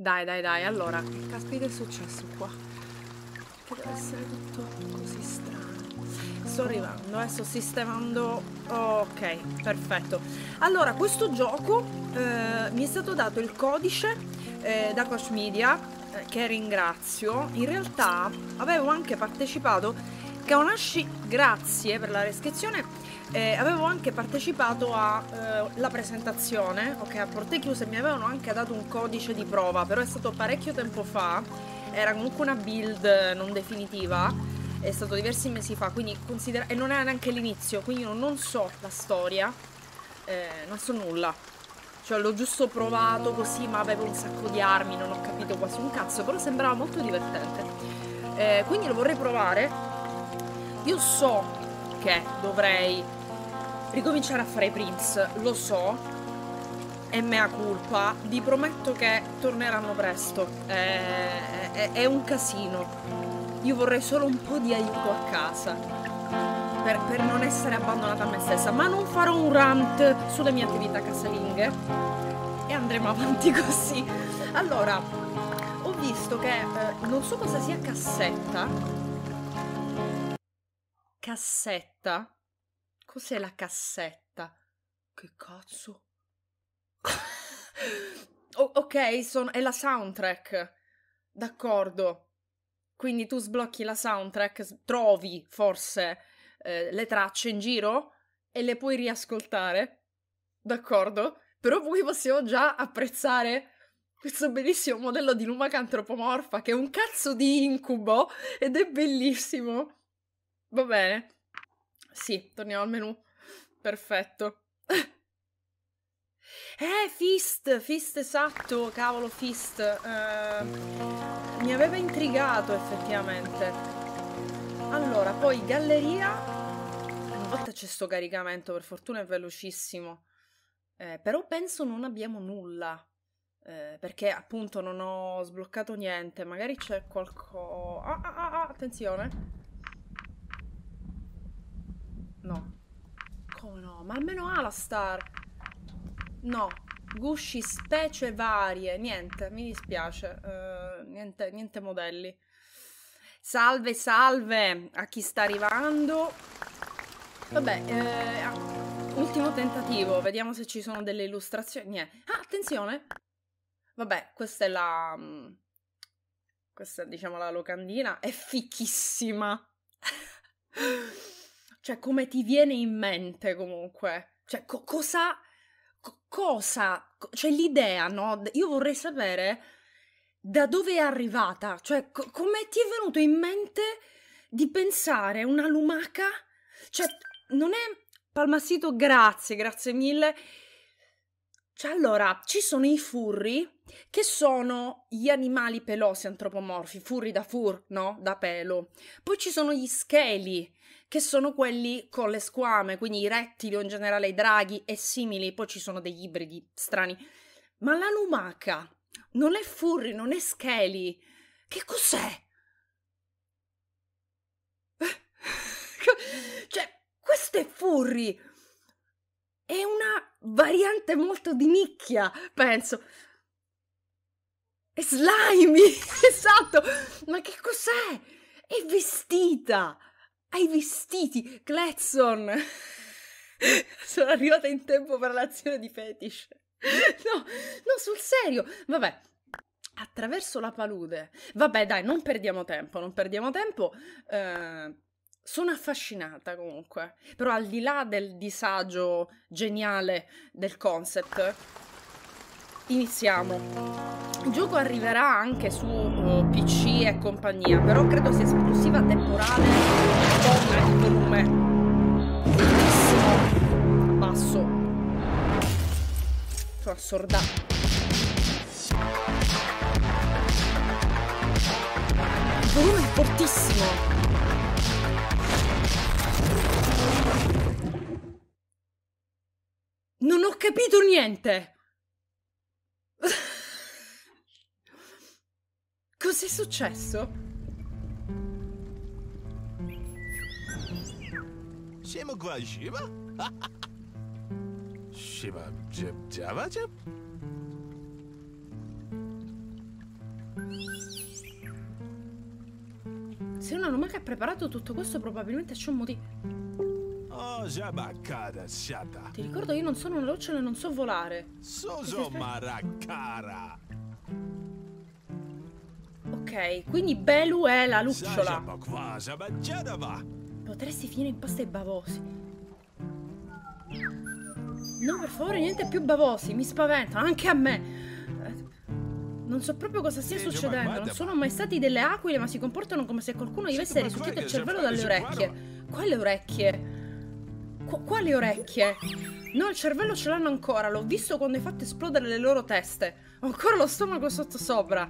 Dai, dai, dai. Allora, che caspita è successo qua? Che deve essere tutto così strano. Sto arrivando, sto sistemando. Ok, perfetto. Allora, questo gioco mi è stato dato il codice da Koch Media, che ringrazio. In realtà avevo anche partecipato. Kaonashi, grazie per la descrizione. Avevo anche partecipato alla presentazione, ok, a porte chiuse, mi avevano anche dato un codice di prova, però è stato parecchio tempo fa, era comunque una build non definitiva, è stato diversi mesi fa, quindi e non era neanche l'inizio, quindi io non so la storia, non so nulla, cioè l'ho giusto provato così, ma avevo un sacco di armi, non ho capito quasi un cazzo, però sembrava molto divertente, quindi lo vorrei provare. Io so che dovrei ricominciare a fare Prince, lo so, è mea culpa, vi prometto che torneranno presto, è un casino, io vorrei solo un po' di aiuto a casa, per non essere abbandonata a me stessa, ma non farò un rant sulle mie attività casalinghe e andremo avanti così. Allora, ho visto che, non so cosa sia cassetta. Cassetta? Cos'è la cassetta? Che cazzo? Ok, è la soundtrack. D'accordo. Quindi tu sblocchi la soundtrack, trovi forse le tracce in giro e le puoi riascoltare. D'accordo? Però poi possiamo già apprezzare questo bellissimo modello di lumaca antropomorfa che è un cazzo di incubo ed è bellissimo. Va bene. Sì, torniamo al menu. Perfetto. Fist, esatto, cavolo, Fist. Mi aveva intrigato effettivamente. Allora, poi galleria. Una volta c'è sto caricamento, per fortuna è velocissimo. Però penso non abbiamo nulla. Perché appunto non ho sbloccato niente. Magari c'è qualcosa. Attenzione. No. Come no? Ma almeno Alastar. No. Gusci, specie varie. Niente, mi dispiace. Niente modelli. Salve, salve a chi sta arrivando. Vabbè, ultimo tentativo. Vediamo se ci sono delle illustrazioni. Niente. Ah, attenzione. Vabbè, questa è la... Questa è, diciamo, la locandina. È fichissima. Cioè, come ti viene in mente, comunque? Cioè, cosa... Cioè, l'idea, no? Io vorrei sapere da dove è arrivata. Cioè, come ti è venuto in mente di pensare una lumaca? Cioè, non è... Palmasito, grazie mille. Cioè, allora, ci sono i furri, che sono gli animali pelosi antropomorfi, furri da fur, no? Da pelo. Poi ci sono gli scheli, che sono quelli con le squame, quindi i rettili o in generale i draghi e simili. Poi ci sono degli ibridi strani. Ma la lumaca non è furri, non è scheli. Che cos'è? Cioè, questo è furry. È una variante molto di nicchia, penso. È slimy, esatto. Ma che cos'è? È vestita. Ha i vestiti. Gladson. Sono arrivata in tempo per l'azione di fetish. No, sul serio. Vabbè. Attraverso la palude. Vabbè, dai, non perdiamo tempo. Sono affascinata comunque. Però al di là del disagio geniale del concept, iniziamo. Il gioco arriverà anche su PC e compagnia, però credo sia esclusiva temporale con il volume altissimo, basso. Sono assordato. Il volume è fortissimo. Non ho capito niente. Cos'è successo? Siamo qua, Shiva? Shiva, Java? Se una lumaca ha preparato tutto questo, probabilmente c'è un motivo. Oh, Jabakara Shata. Ti ricordo, io non sono una lucciole e non so volare. Soso Marakara. Ok, quindi Belu è la lucciola. Sajabakwa, Jabajadava. Potresti finire in pasta ai bavosi. No, per favore, niente più bavosi, mi spaventano, anche a me. Non so proprio cosa stia succedendo. Non sono mai stati delle aquile, ma si comportano come se qualcuno gli avesse risucchiato il cervello dalle orecchie. Quali orecchie? Quali orecchie? No, il cervello ce l'hanno ancora. L'ho visto quando hai fatto esplodere le loro teste. Ho ancora lo stomaco sottosopra.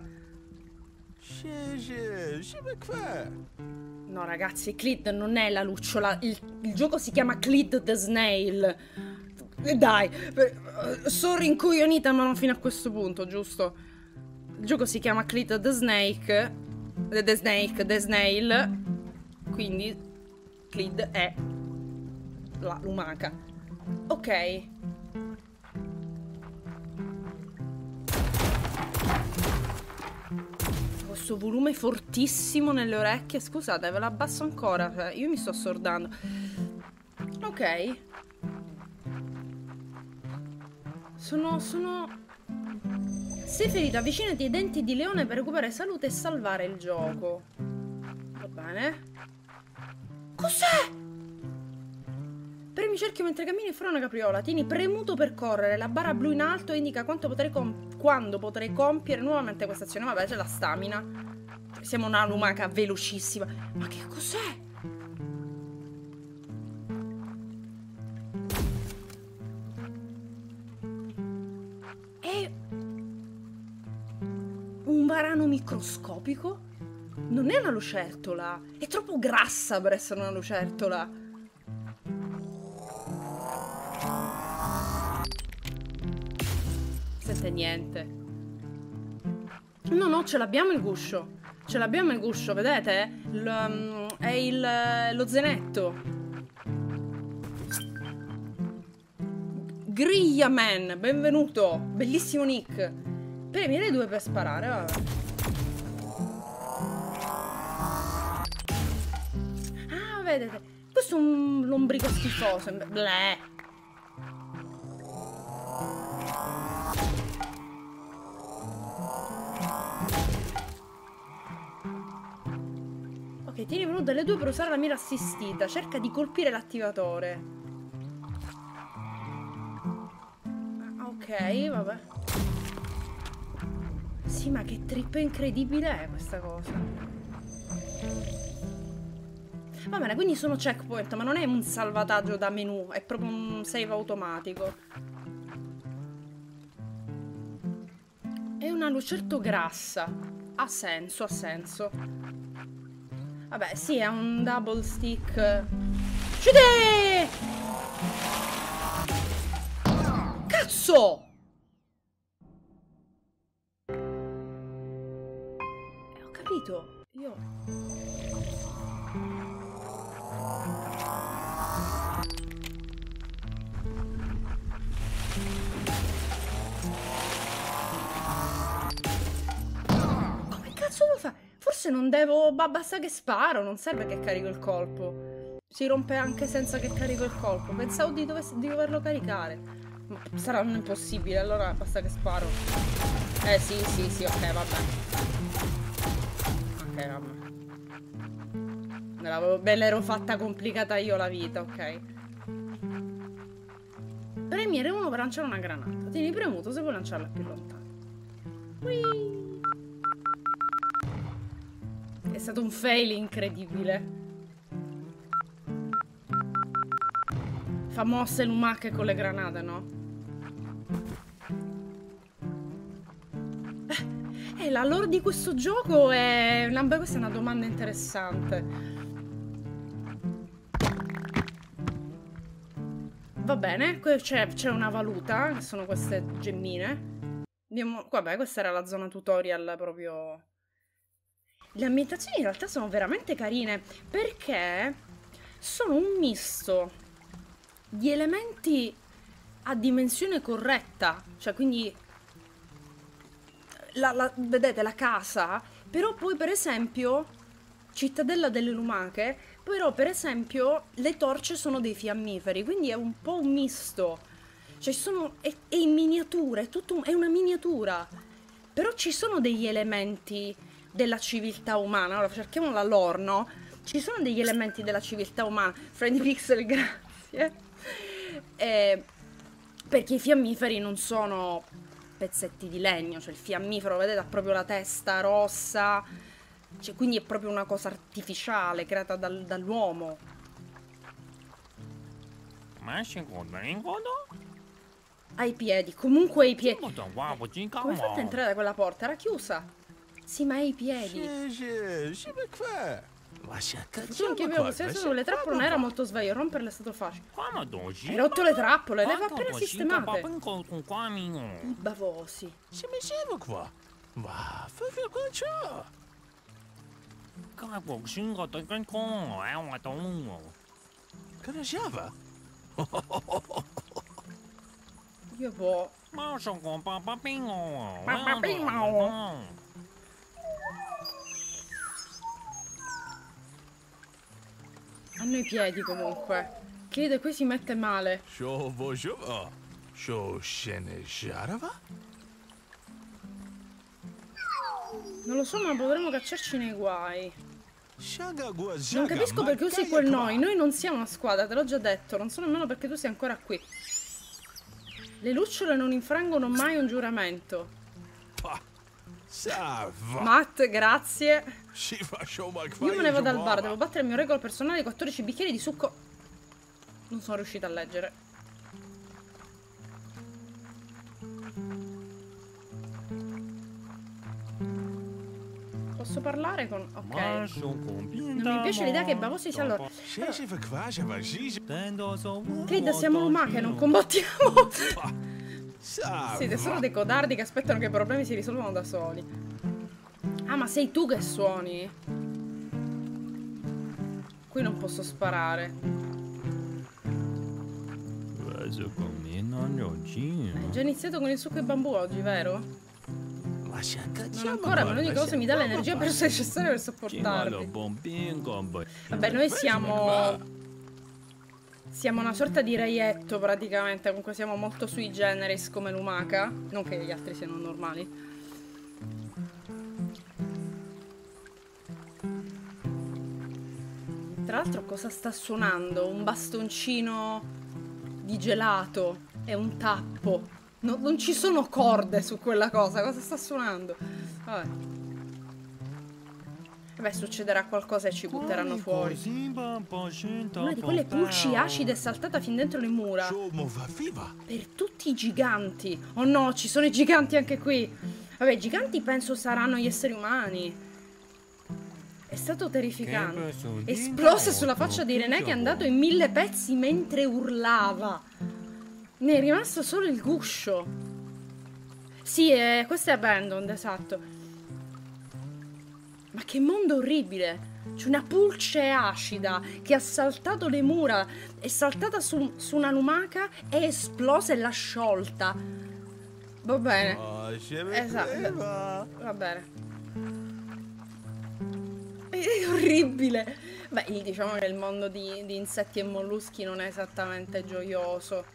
No, ragazzi, Clyde non è la lucciola. Il gioco si chiama Clyde the Snail. Dai, sono rincoglionita, ma non fino a questo punto, giusto? Il gioco si chiama Clyde the Snake. The Snail. Quindi Clyde è la lumaca. Ok. Questo volume fortissimo nelle orecchie. Scusate, ve l'abbasso ancora. Cioè, io mi sto assordando. Ok. Sono... Sei ferito, avvicinati ai denti di leone per recuperare salute e salvare il gioco. Va bene. Cos'è? Premi cerchio mentre cammini fuori una capriola. Tieni premuto per correre. La barra blu in alto indica quando potrei compiere nuovamente questa azione. Vabbè, c'è la stamina. Siamo una lumaca velocissima. Ma che cos'è? È un varano microscopico? Non è una lucertola. È troppo grassa per essere una lucertola. Sente niente. No, ce l'abbiamo il guscio. Ce l'abbiamo il guscio, vedete? È lo zenetto. Griglia Man, benvenuto. Bellissimo nick. Premi le 2 per sparare, vabbè. Ah, vedete. Questo è un lombrico schifoso. Bleh. Ok, tieni venuto delle 2 per usare la mira assistita. Cerca di colpire l'attivatore. Ok, vabbè. Sì, ma che trip incredibile è questa cosa. Va bene, quindi sono checkpoint, ma non è un salvataggio da menu, è proprio un save automatico. È una lucerto grassa. Ha senso, ha senso. Vabbè, sì, è un double stick. Chiudi! Cazzo! Ho capito. Io... Come cazzo lo fa? Forse non devo... Basta che sparo, non serve che carico il colpo. Si rompe anche senza che carico il colpo. Pensavo di doverlo caricare. Ma sarà un impossibile, allora basta che sparo. Sì, ok, vabbè. Ok, vabbè. Me l'ero fatta complicata io la vita, ok. Premiere 1 per lanciare una granata. Tieni premuto se vuoi lanciarla più lontano. Whee! È stato un fail incredibile. Fa mosse lumache con le granate, no? La lore di questo gioco è... Questa è una domanda interessante. Va bene, c'è una valuta, che sono queste gemmine. Andiamo... Vabbè, questa era la zona tutorial proprio... Le ambientazioni in realtà sono veramente carine, perché sono un misto di elementi a dimensione corretta. Cioè, quindi... vedete la casa, però poi per esempio cittadella delle lumache, però per esempio le torce sono dei fiammiferi, quindi è un po' un misto. Cioè è in miniatura, è una miniatura. Però ci sono degli elementi della civiltà umana. Allora cerchiamo la lore, no? Ci sono degli elementi della civiltà umana. Freddy Pixel, grazie. Perché i fiammiferi non sono pezzetti di legno, cioè il fiammifero, vedete, ha proprio la testa rossa, cioè, quindi è proprio una cosa artificiale creata dall'uomo. Ma secondo incontro? Ai piedi, comunque ai piedi. Come Come fate a entrare da quella porta? Era chiusa. Sì, ma ai piedi. Tu anche avevo considerato le trappole, non era molto sveglio, romperle è stato facile. Hai rotto le trappole, le aveva appena sistemate. I bavosi. Io boh. Hanno i piedi comunque. Chiede, qui si mette male. Non lo so, ma potremmo cacciarci nei guai. Non capisco perché usi quel noi. Noi non siamo una squadra, te l'ho già detto. Non so nemmeno perché tu sia ancora qui. Le lucciole non infrangono mai un giuramento. Matt, grazie. Io me ne vado al bar, devo battere il mio record personale di 14 bicchieri di succo. Non sono riuscita a leggere. Posso parlare con... ok. Non mi piace l'idea che i bavosi sia allora... Creed, siamo lumache, non combattiamo. Siete solo dei codardi che aspettano che i problemi si risolvano da soli. Ah, ma sei tu che suoni? Qui non posso sparare. Hai già iniziato con il succo e bambù oggi, vero? Non ancora, ma l'unica cosa mi dà l'energia per necessaria per sopportarvi. Vabbè, noi siamo una sorta di reietto praticamente. Comunque siamo molto sui generis come lumaca. Non che gli altri siano normali. Tra l'altro cosa sta suonando? Un bastoncino di gelato e un tappo. Non ci sono corde su quella cosa. Cosa sta suonando? Vabbè. Vabbè, succederà qualcosa e ci butteranno fuori. Una di quelle pulci acide è saltata fin dentro le mura. Per tutti i giganti. Oh no, ci sono i giganti anche qui. Vabbè, i giganti penso saranno gli esseri umani. È stato terrificante. Esplose sulla faccia di René che è andato in 1000 pezzi mentre urlava. Ne è rimasto solo il guscio. Sì, questo è Abandoned, esatto. Ma che mondo orribile. C'è una pulce acida che ha saltato le mura. È saltata su una lumaca, è esplosa e l'ha sciolta. Va bene. Esatto. Va bene. È orribile. Beh, diciamo che il mondo di insetti e molluschi non è esattamente gioioso.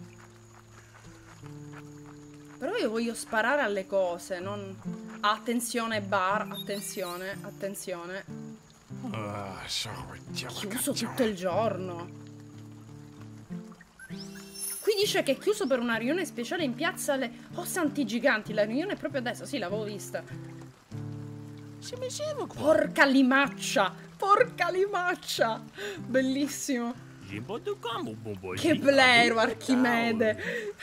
Però io voglio sparare alle cose, non... Attenzione bar, attenzione, attenzione. Chiuso tutto il giorno. Qui dice che è chiuso per una riunione speciale in piazza le... Oh santi giganti, la riunione è proprio adesso, sì, l'avevo vista. Porca limaccia, porca limaccia. Bellissimo. Che blero, Archimede.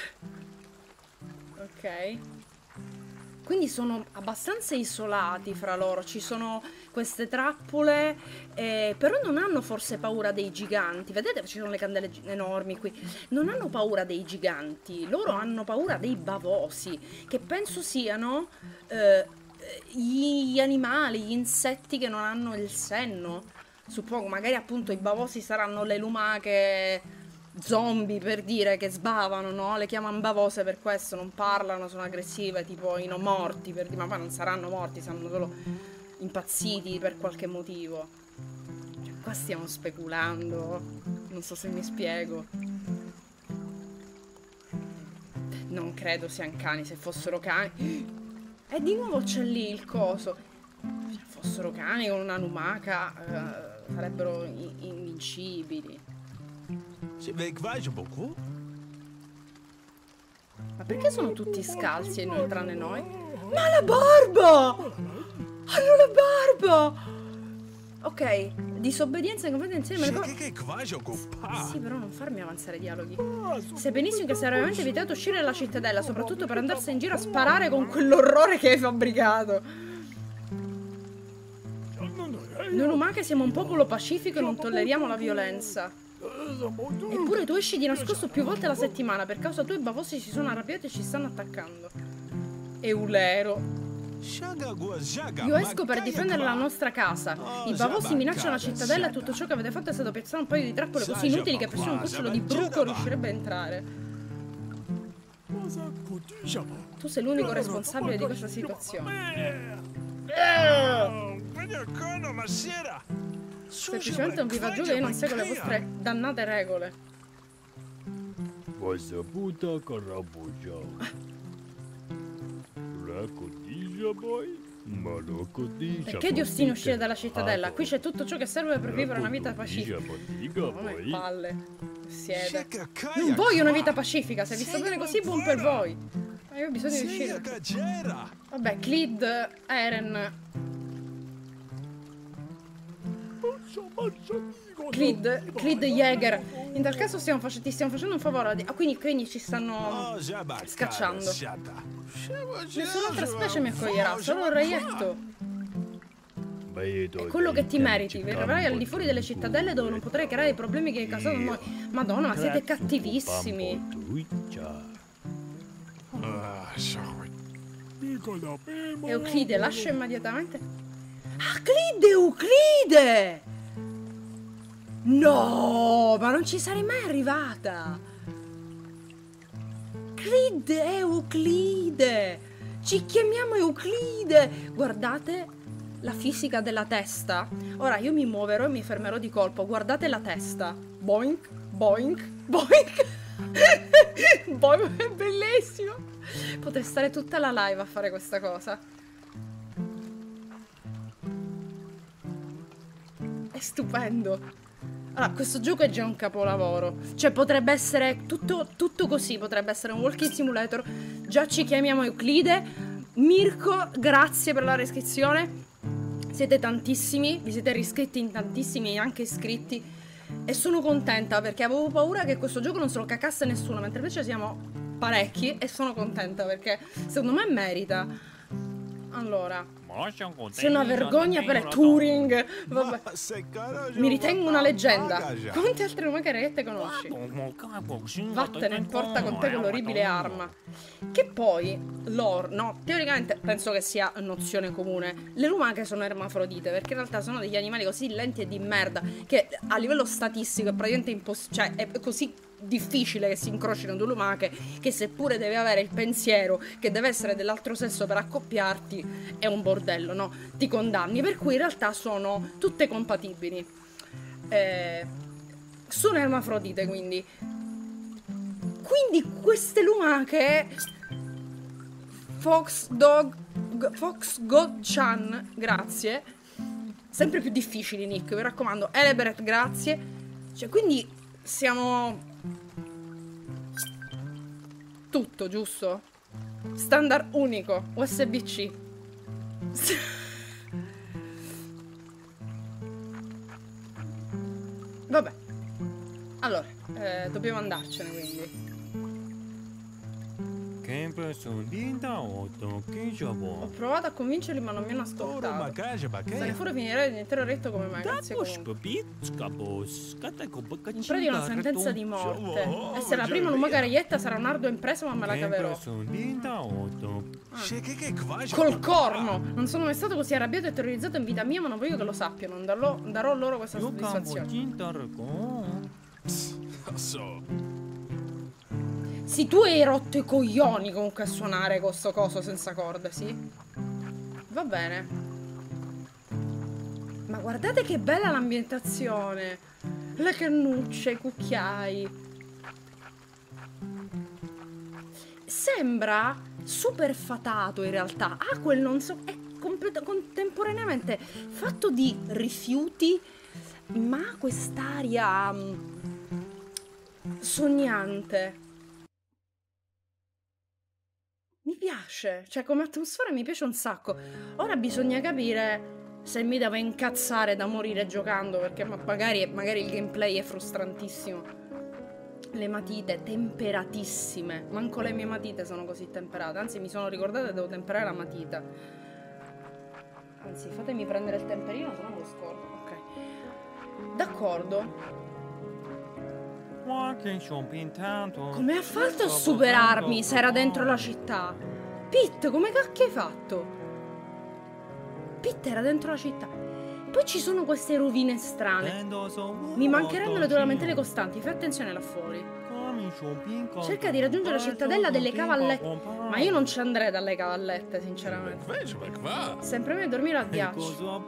Ok. Quindi sono abbastanza isolati fra loro. Ci sono queste trappole, però non hanno forse paura dei giganti. Vedete, ci sono le candele enormi qui. Non hanno paura dei giganti. Loro hanno paura dei bavosi, che penso siano gli animali, gli insetti che non hanno il senno. Suppongo, magari appunto i bavosi saranno le lumache zombie, per dire, che sbavano, no? Le chiamano bavose per questo, non parlano, sono aggressive, tipo i non morti, per dire, ma poi non saranno morti, saranno solo impazziti per qualche motivo. Cioè, qua stiamo speculando. Non so se mi spiego. Non credo siano cani. Se fossero cani... E di nuovo c'è lì il coso. Se fossero cani con una lumaca sarebbero invincibili. Ma perché sono tutti scalzi e noi tranne noi? Ma la barba! Hanno la barba! Ok, disobbedienza e competenza insieme. Sì, però non farmi avanzare dialoghi. Sai benissimo che sarebbe veramente evitato uscire dalla cittadella, soprattutto per andarsene in giro a sparare con quell'orrore che hai fabbricato. Noi lumache siamo un popolo pacifico e non tolleriamo la violenza. Eppure tu esci di nascosto più volte alla settimana. Per causa tua i bavosi si sono arrabbiati e ci stanno attaccando. Eulero. Io esco per difendere la nostra casa. I bavosi minacciano la cittadella e tutto ciò che avete fatto è stato piazzare un paio di trappole così inutili che persino un cucciolo di bruco riuscirebbe a entrare. Tu sei l'unico responsabile di questa situazione. Semplicemente non vi fa giù che io non seguo le vostre dannate regole. Perché ti ostini a uscire dalla cittadella? Qui c'è tutto ciò che serve per vivere una vita pacifica. Non è palle. Siete. Non voglio una vita pacifica. Se vi sta bene così, buon per voi. Ma io ho bisogno di uscire. Vabbè, Clid, Eren. Clid Jäger. In tal caso ti stiamo facendo un favore. Quindi ci stanno scacciando. Nessun'altra specie mi accoglierà, solo un reietto. È quello che ti meriti. Verrai al di fuori delle cittadelle dove non potrai creare i problemi che hai causato a noi. Madonna, ma siete cattivissimi. Euclide, lascia immediatamente. Ah, Clid, Euclide! No, ma non ci sarei mai arrivata. Clid, Euclide. Ci chiamiamo Euclide. Guardate la fisica della testa. Ora io mi muoverò e mi fermerò di colpo. Guardate la testa. Boink, boink, boink. Boink, è bellissimo. Potrei stare tutta la live a fare questa cosa. È stupendo. Allora, questo gioco è già un capolavoro. Cioè, potrebbe essere tutto così. Potrebbe essere un walking simulator. Già ci chiamiamo Euclide. Mirko, grazie per la iscrizione. Siete tantissimi. Vi siete riscritti in tantissimi, anche iscritti. E sono contenta perché avevo paura che questo gioco non se lo cacasse nessuno. Mentre invece siamo parecchi. E sono contenta perché secondo me merita. Allora, sei una vergogna per Turing. Vabbè. Mi ritengo una leggenda. Quante altre lumache conosci? Vattene, non porta con te quell'orribile arma. Che poi lore, no, teoricamente penso che sia nozione comune. Le lumache sono ermafrodite perché in realtà sono degli animali così lenti e di merda che a livello statistico è praticamente impossibile. Cioè è così difficile che si incrocino due lumache che seppure devi avere il pensiero che deve essere dell'altro sesso per accoppiarti è un bordello, no? Ti condanni, per cui in realtà sono tutte compatibili. Sono ermafrodite, quindi queste lumache Fox God-chan, grazie. Sempre più difficili, Nick, mi raccomando. Eleberet, grazie. Cioè, quindi siamo tutto, giusto? Standard unico, USB-C. Vabbè. Allora, dobbiamo andarcene, quindi. Ho provato a convincerli ma non mi hanno ascoltato. Se ne fuori finirei l'intero retto come me. Grazie comunque. In pratica una sentenza di morte. Essere la prima lumaca reietta sarà un'ardua impresa ma me la caverò. Col corno. Non sono mai stato così arrabbiato e terrorizzato in vita mia, ma non voglio che lo sappiano. Non darò loro questa soddisfazione. Sì, tu hai rotto i coglioni comunque a suonare con sto coso senza corde, sì? Va bene. Ma guardate che bella l'ambientazione. Le cannucce, i cucchiai. Sembra super fatato in realtà. Ha quel non so... È contemporaneamente fatto di rifiuti, ma ha quest'aria sognante. Mi piace, cioè come atmosfera mi piace un sacco. Ora bisogna capire se mi deve incazzare da morire giocando, perché magari il gameplay è frustrantissimo. Le matite temperatissime. Manco le mie matite sono così temperate. Anzi, mi sono ricordata che devo temperare la matita. Anzi, fatemi prendere il temperino, se no me lo scordo. Ok. D'accordo. Come ha fatto a superarmi se era dentro la città? Pete, come cacchio hai fatto? Pete era dentro la città. Poi ci sono queste rovine strane. Mi mancheranno naturalmente le costanti. Fai attenzione là fuori. Cerca di raggiungere la cittadella delle cavallette. Ma io non ci andrei dalle cavallette, sinceramente. Sempre meglio dormire al ghiaccio.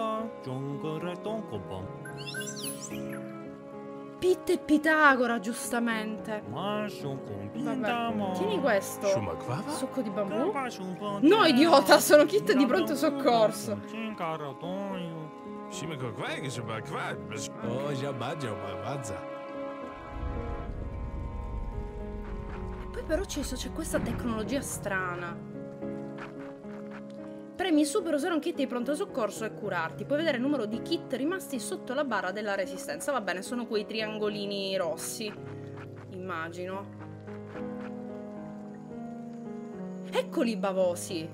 Pete e Pitagora, giustamente. Vabbè, tieni questo. Succo di bambù? No, idiota, sono kit di pronto soccorso. Poi però c'è questa tecnologia strana. Premi su per usare un kit di pronto soccorso e curarti. Puoi vedere il numero di kit rimasti sotto la barra della resistenza. Va bene, sono quei triangolini rossi. Immagino. Eccoli i bavosi.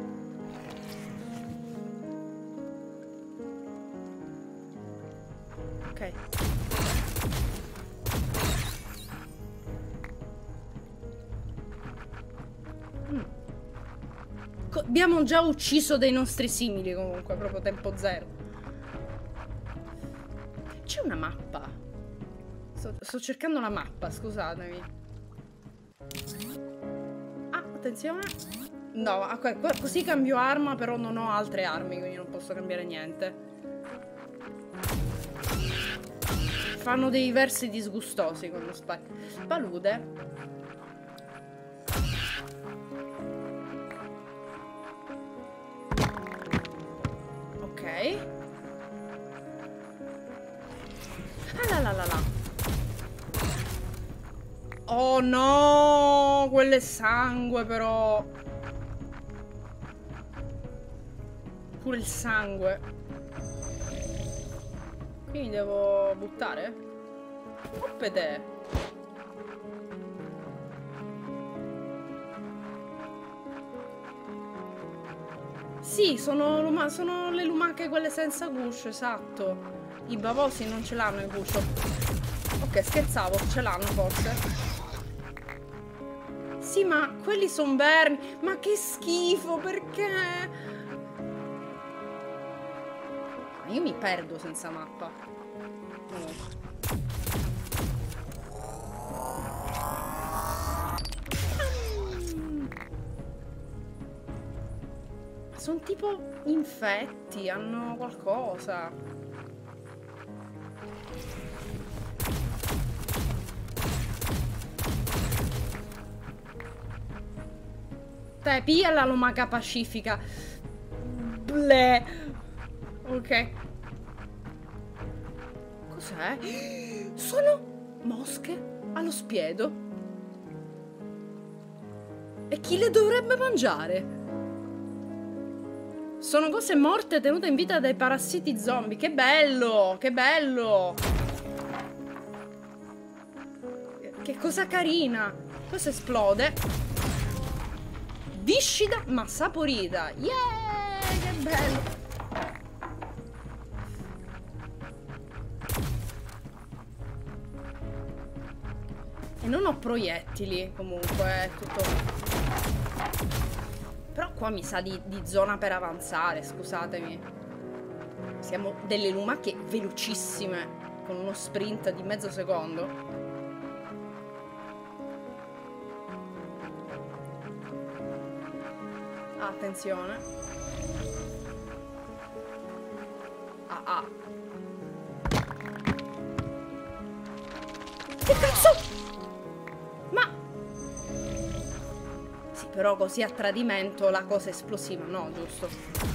Ok. Abbiamo già ucciso dei nostri simili comunque, proprio tempo zero. C'è una mappa. Sto cercando la mappa, scusatemi. Ah, attenzione. No, ok, così cambio arma, però non ho altre armi, quindi non posso cambiare niente. Fanno dei versi disgustosi con lo specchio. Palude. Ah là là là. Oh no, quello è sangue però. Pure il sangue. Quindi devo buttare? Oppete. Sì, sono le lumache quelle senza guscio, esatto. I bavosi non ce l'hanno il guscio. Ok, scherzavo, ce l'hanno forse. Sì, ma quelli sono vermi. Ma che schifo, perché? Io mi perdo senza mappa. Sono tipo infetti, hanno qualcosa. Te, pia la lumaca pacifica. Bleh. Ok. Cos'è? Sono mosche allo spiedo. E chi le dovrebbe mangiare? Sono cose morte tenute in vita dai parassiti zombie. Che bello! Che bello! Che cosa carina! Cosa esplode? Viscida ma saporita. Yeah! Che bello! E non ho proiettili, comunque, è tutto... Però qua mi sa di zona per avanzare, scusatemi. Siamo delle lumache velocissime, con uno sprint di mezzo secondo. Attenzione. Ah, Che cazzo? Ma... Sì, però così a tradimento la cosa è esplosiva, no, giusto?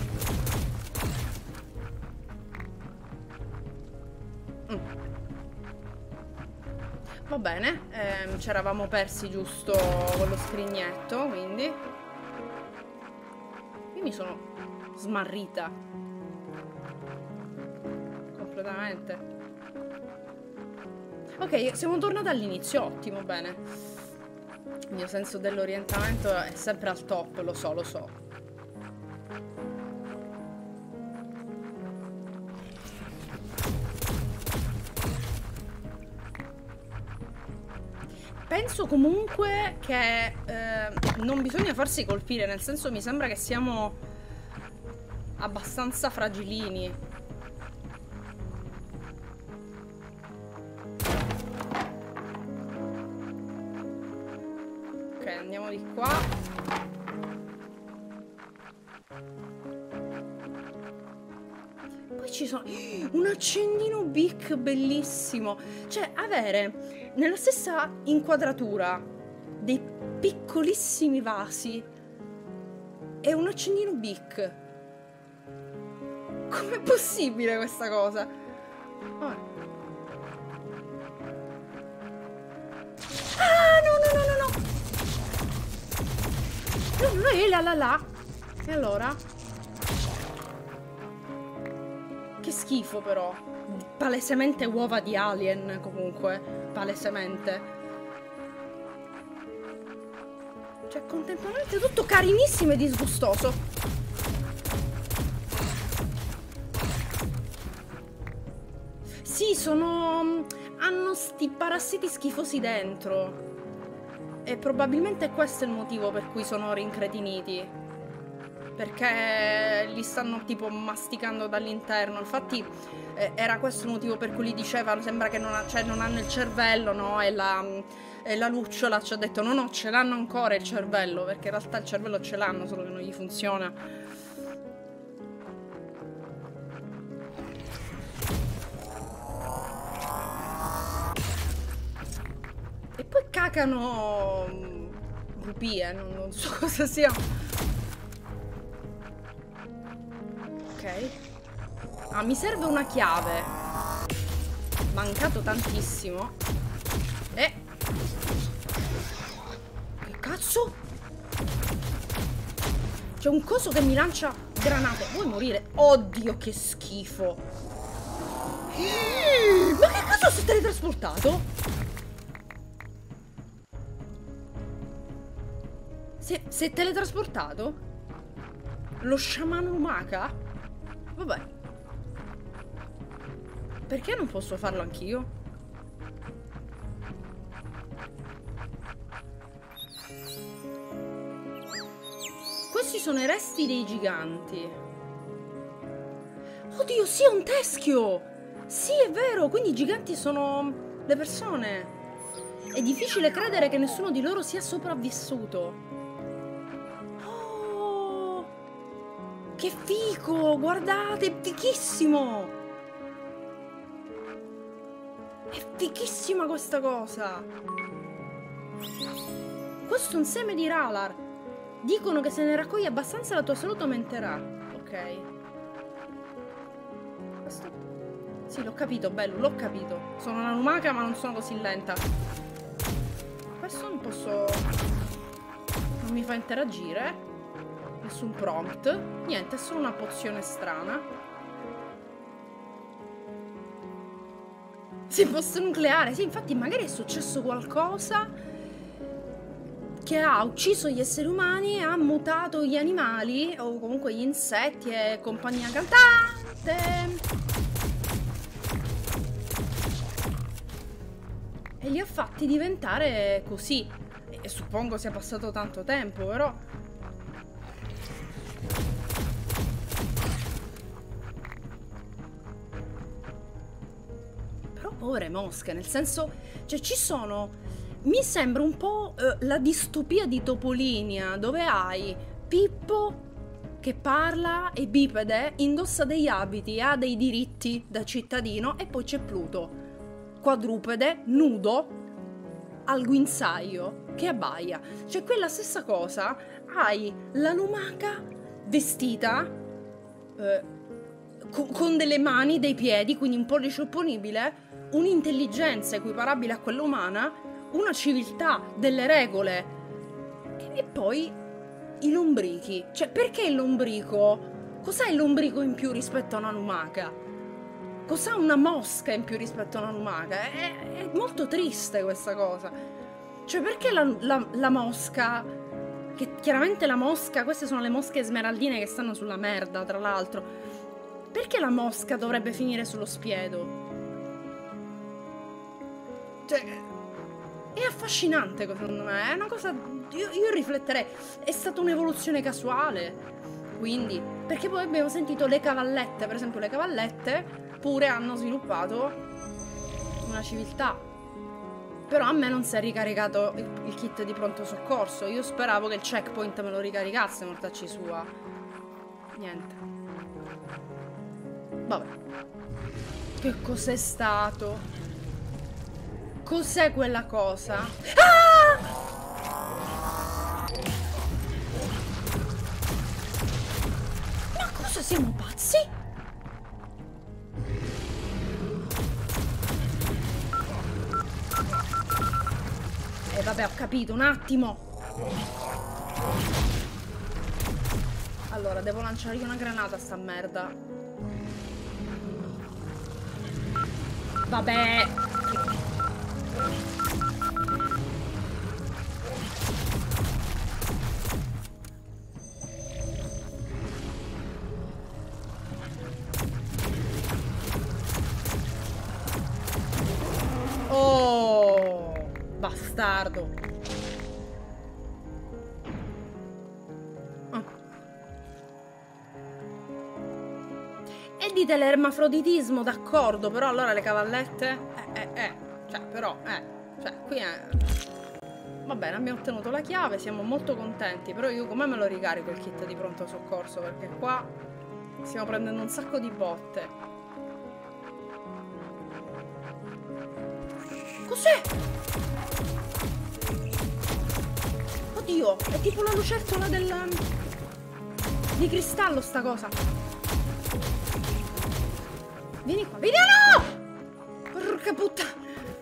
Va bene, ci eravamo persi giusto con lo scrignetto, quindi... Io mi sono smarrita. Completamente. Ok, siamo tornati all'inizio, ottimo, bene. Il mio senso dell'orientamento è sempre al top, lo so, lo so. Penso comunque che non bisogna farsi colpire, nel senso mi sembra che siamo abbastanza fragilini. Ok, andiamo di qua. Poi ci sono un accendino Bic bellissimo. Cioè, avere nella stessa inquadratura dei piccolissimi vasi e un accendino Bic. Com'è possibile questa cosa? Ah, no, no, no, no, no. No, no, è là. E allora? Che schifo però. Palesemente uova di alien, comunque. Palesemente. Cioè, contemporaneamente tutto carinissimo e disgustoso. Sì, hanno sti parassiti schifosi dentro. E probabilmente questo è il motivo per cui sono rincretiniti. Perché li stanno tipo masticando dall'interno. Infatti era questo il motivo per cui gli dicevano sembra che non hanno il cervello, no? E la lucciola ci ha detto no, ce l'hanno ancora il cervello. Perché in realtà il cervello ce l'hanno, solo che non gli funziona. E poi cacano rupie, non so cosa sia. Ok. Ah, mi serve una chiave. Mancato tantissimo. Che cazzo? C'è un coso che mi lancia granate. Vuoi morire? Oddio, che schifo. Ma che cazzo si è teletrasportato? Si è teletrasportato? Lo sciamano Umaka? Vabbè. Perché non posso farlo anch'io? Questi sono i resti dei giganti. Oddio, sì, è un teschio! Sì, è vero, quindi i giganti sono le persone. È difficile credere che nessuno di loro sia sopravvissuto. Che figo! Guardate, è fighissimo! È fighissima questa cosa! Questo è un seme di Ralar. Dicono che se ne raccogli abbastanza la tua salute aumenterà. Ok. Questo? Sì, l'ho capito, bello, l'ho capito. Sono una lumaca ma non sono così lenta. Questo non posso... Non mi fa interagire. Nessun prompt. Niente, è solo una pozione strana. Sì, post nucleare. Sì, infatti magari è successo qualcosa che ha ucciso gli esseri umani e ha mutato gli animali o comunque gli insetti e compagnia cantante. E li ha fatti diventare così. E suppongo sia passato tanto tempo, però... Povere mosche, nel senso, cioè ci sono, mi sembra un po' la distopia di Topolinia, dove hai Pippo che parla, è bipede, indossa degli abiti, ha dei diritti da cittadino, e poi c'è Pluto, quadrupede, nudo, al guinzaglio, che abbaia. Cioè, qui è la stessa cosa. Hai la lumaca vestita con delle mani, dei piedi, quindi un pollice opponibile, un'intelligenza equiparabile a quella umana, una civiltà, delle regole, e poi i lombrichi. Cioè, perché il lombrico? Cos'ha il lombrico in più rispetto a una lumaca? Cos'ha una mosca in più rispetto a una lumaca? È molto triste questa cosa. Cioè, perché la mosca, che chiaramente la mosca, queste sono le mosche smeraldine che stanno sulla merda, tra l'altro, perché la mosca dovrebbe finire sullo spiedo? Cioè, è affascinante, secondo me, è una cosa... Io rifletterei, è stata un'evoluzione casuale, quindi, perché poi abbiamo sentito le cavallette, per esempio le cavallette pure hanno sviluppato una civiltà. Però a me non si è ricaricato il kit di pronto soccorso. Io speravo che il checkpoint me lo ricaricasse, mortacci sua. Niente. Vabbè. Che cos'è stato? Cos'è quella cosa? Ah! Ma cosa, siamo pazzi? Vabbè, ho capito, un attimo. Allora, devo lanciare io una granata a sta merda. Vabbè. Oh, bastardo. E dite l'ermafroditismo, d'accordo, però allora le cavallette? Cioè, però, cioè, qui è... Va bene, abbiamo ottenuto la chiave, siamo molto contenti, però io come me lo ricarico il kit di pronto soccorso? Perché qua stiamo prendendo un sacco di botte. Cos'è? Oddio, è tipo la lucertola di cristallo sta cosa. Vieni qua, vieni, no! Porca puttana.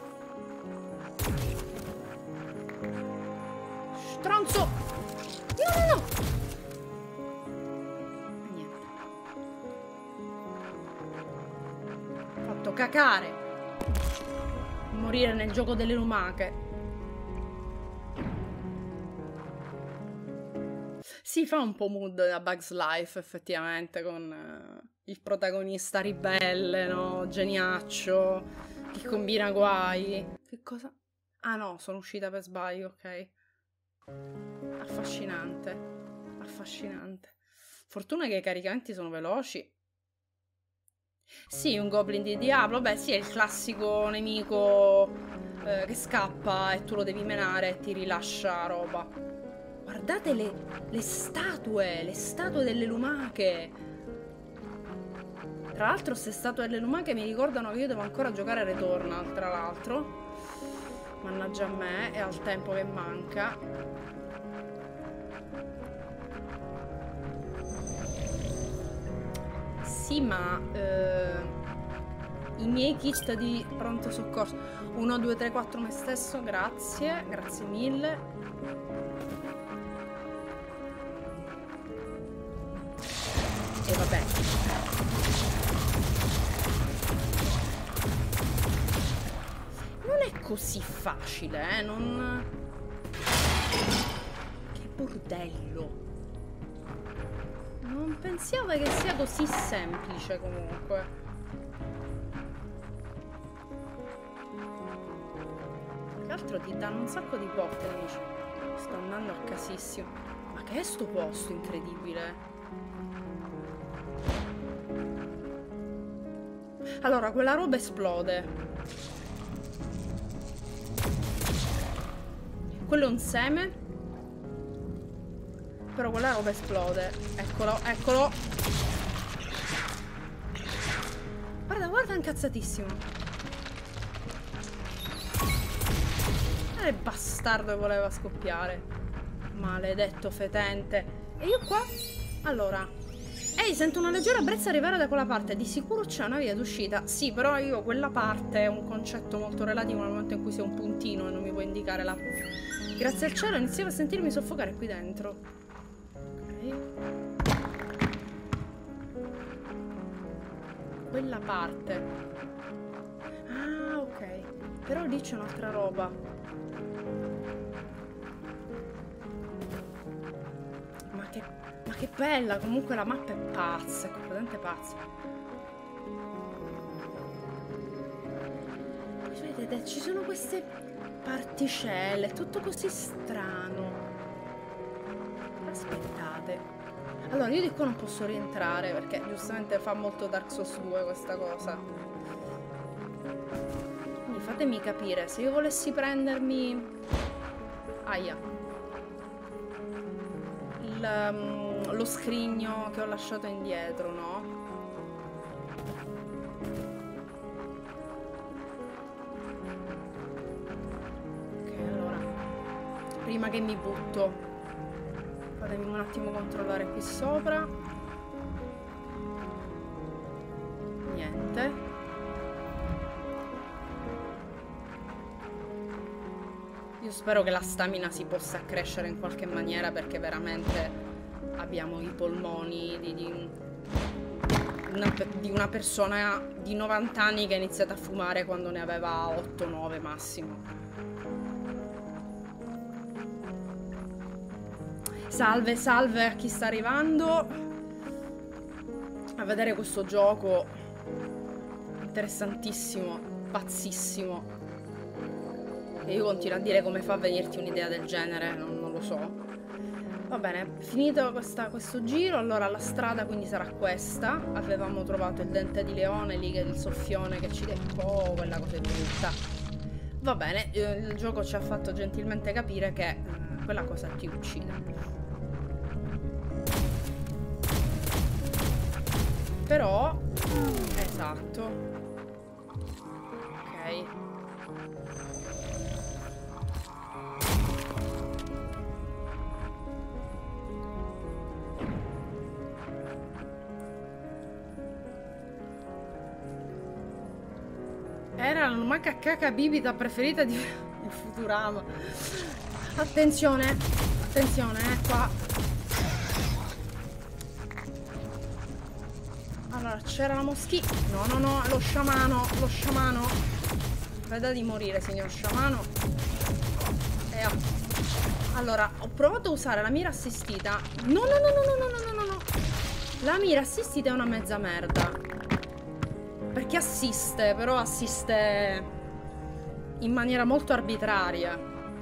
Stronzo. No. Niente. Fatto cacare. Morire nel gioco delle lumache. Si fa un po' mood da Bugs Life, effettivamente, con il protagonista ribelle, no? Geniaccio, che combina guai. Che cosa? Ah no, sono uscita per sbaglio, ok. Affascinante. Affascinante. Fortuna che i caricamenti sono veloci. Sì, un goblin di Diablo. Beh, sì, è il classico nemico che scappa e tu lo devi menare e ti rilascia roba. Guardate le statue delle lumache. Tra l'altro, queste statue delle lumache mi ricordano che io devo ancora giocare a Returnal, tra l'altro. Mannaggia a me, e al tempo che manca. Sì, ma i miei kit di pronto soccorso 1, 2, 3, 4 me stesso, grazie, grazie mille. E vabbè, non è così facile, non... Che bordello. Non pensavo che sia così semplice, comunque. Che altro ti danno un sacco di botte, amici. Sto andando a casissimo. Ma che è sto posto incredibile? Allora, quella roba esplode. Quello è un seme. Però quella roba esplode. Eccolo, eccolo. Guarda, guarda, è incazzatissimo. Era il bastardo che voleva scoppiare. Maledetto fetente. E io qua? Allora. Ehi, sento una leggera brezza arrivare da quella parte. Di sicuro c'è una via d'uscita. Sì, però io quella parte è un concetto molto relativo nel momento in cui sei un puntino e non mi puoi indicare la... Grazie al cielo iniziavo a sentirmi soffocare qui dentro. Ok. Quella parte. Ah, ok. Però lì c'è un'altra roba. Ma che bella, comunque la mappa è pazza, è completamente pazza. Vedete, ci sono queste particelle, è tutto così strano. Aspettate. Allora, io di qua non posso rientrare perché giustamente fa molto Dark Souls 2 questa cosa. Quindi fatemi capire, se io volessi prendermi... Aia. Lo scrigno che ho lasciato indietro, no? Ok, allora prima che mi butto fatemi un attimo controllare qui sopra. Niente. Io spero che la stamina si possa accrescere in qualche maniera perché veramente abbiamo i polmoni di una persona di 90 anni che ha iniziato a fumare quando ne aveva 8-9 massimo. Salve, salve a chi sta arrivando a vedere questo gioco interessantissimo, pazzissimo. E io continuo a dire come fa a venirti un'idea del genere, non lo so. Va bene, finito questo giro, allora la strada quindi sarà questa. Avevamo trovato il dente di leone lì, che è il soffione che ci deve... Oh, quella cosa è brutta. Va bene, il gioco ci ha fatto gentilmente capire che quella cosa ti uccide. Però... Esatto. Ok. Era la lumaca caca bibita preferita di Futurama. Attenzione, attenzione, qua. Allora, c'era la moschina. No, no, no, lo sciamano, lo sciamano. Veda di morire, signor sciamano. Allora, ho provato a usare la mira assistita. No, no, no, no, no, no, no, no, no. La mira assistita è una mezza merda. Perché assiste, però assiste in maniera molto arbitraria.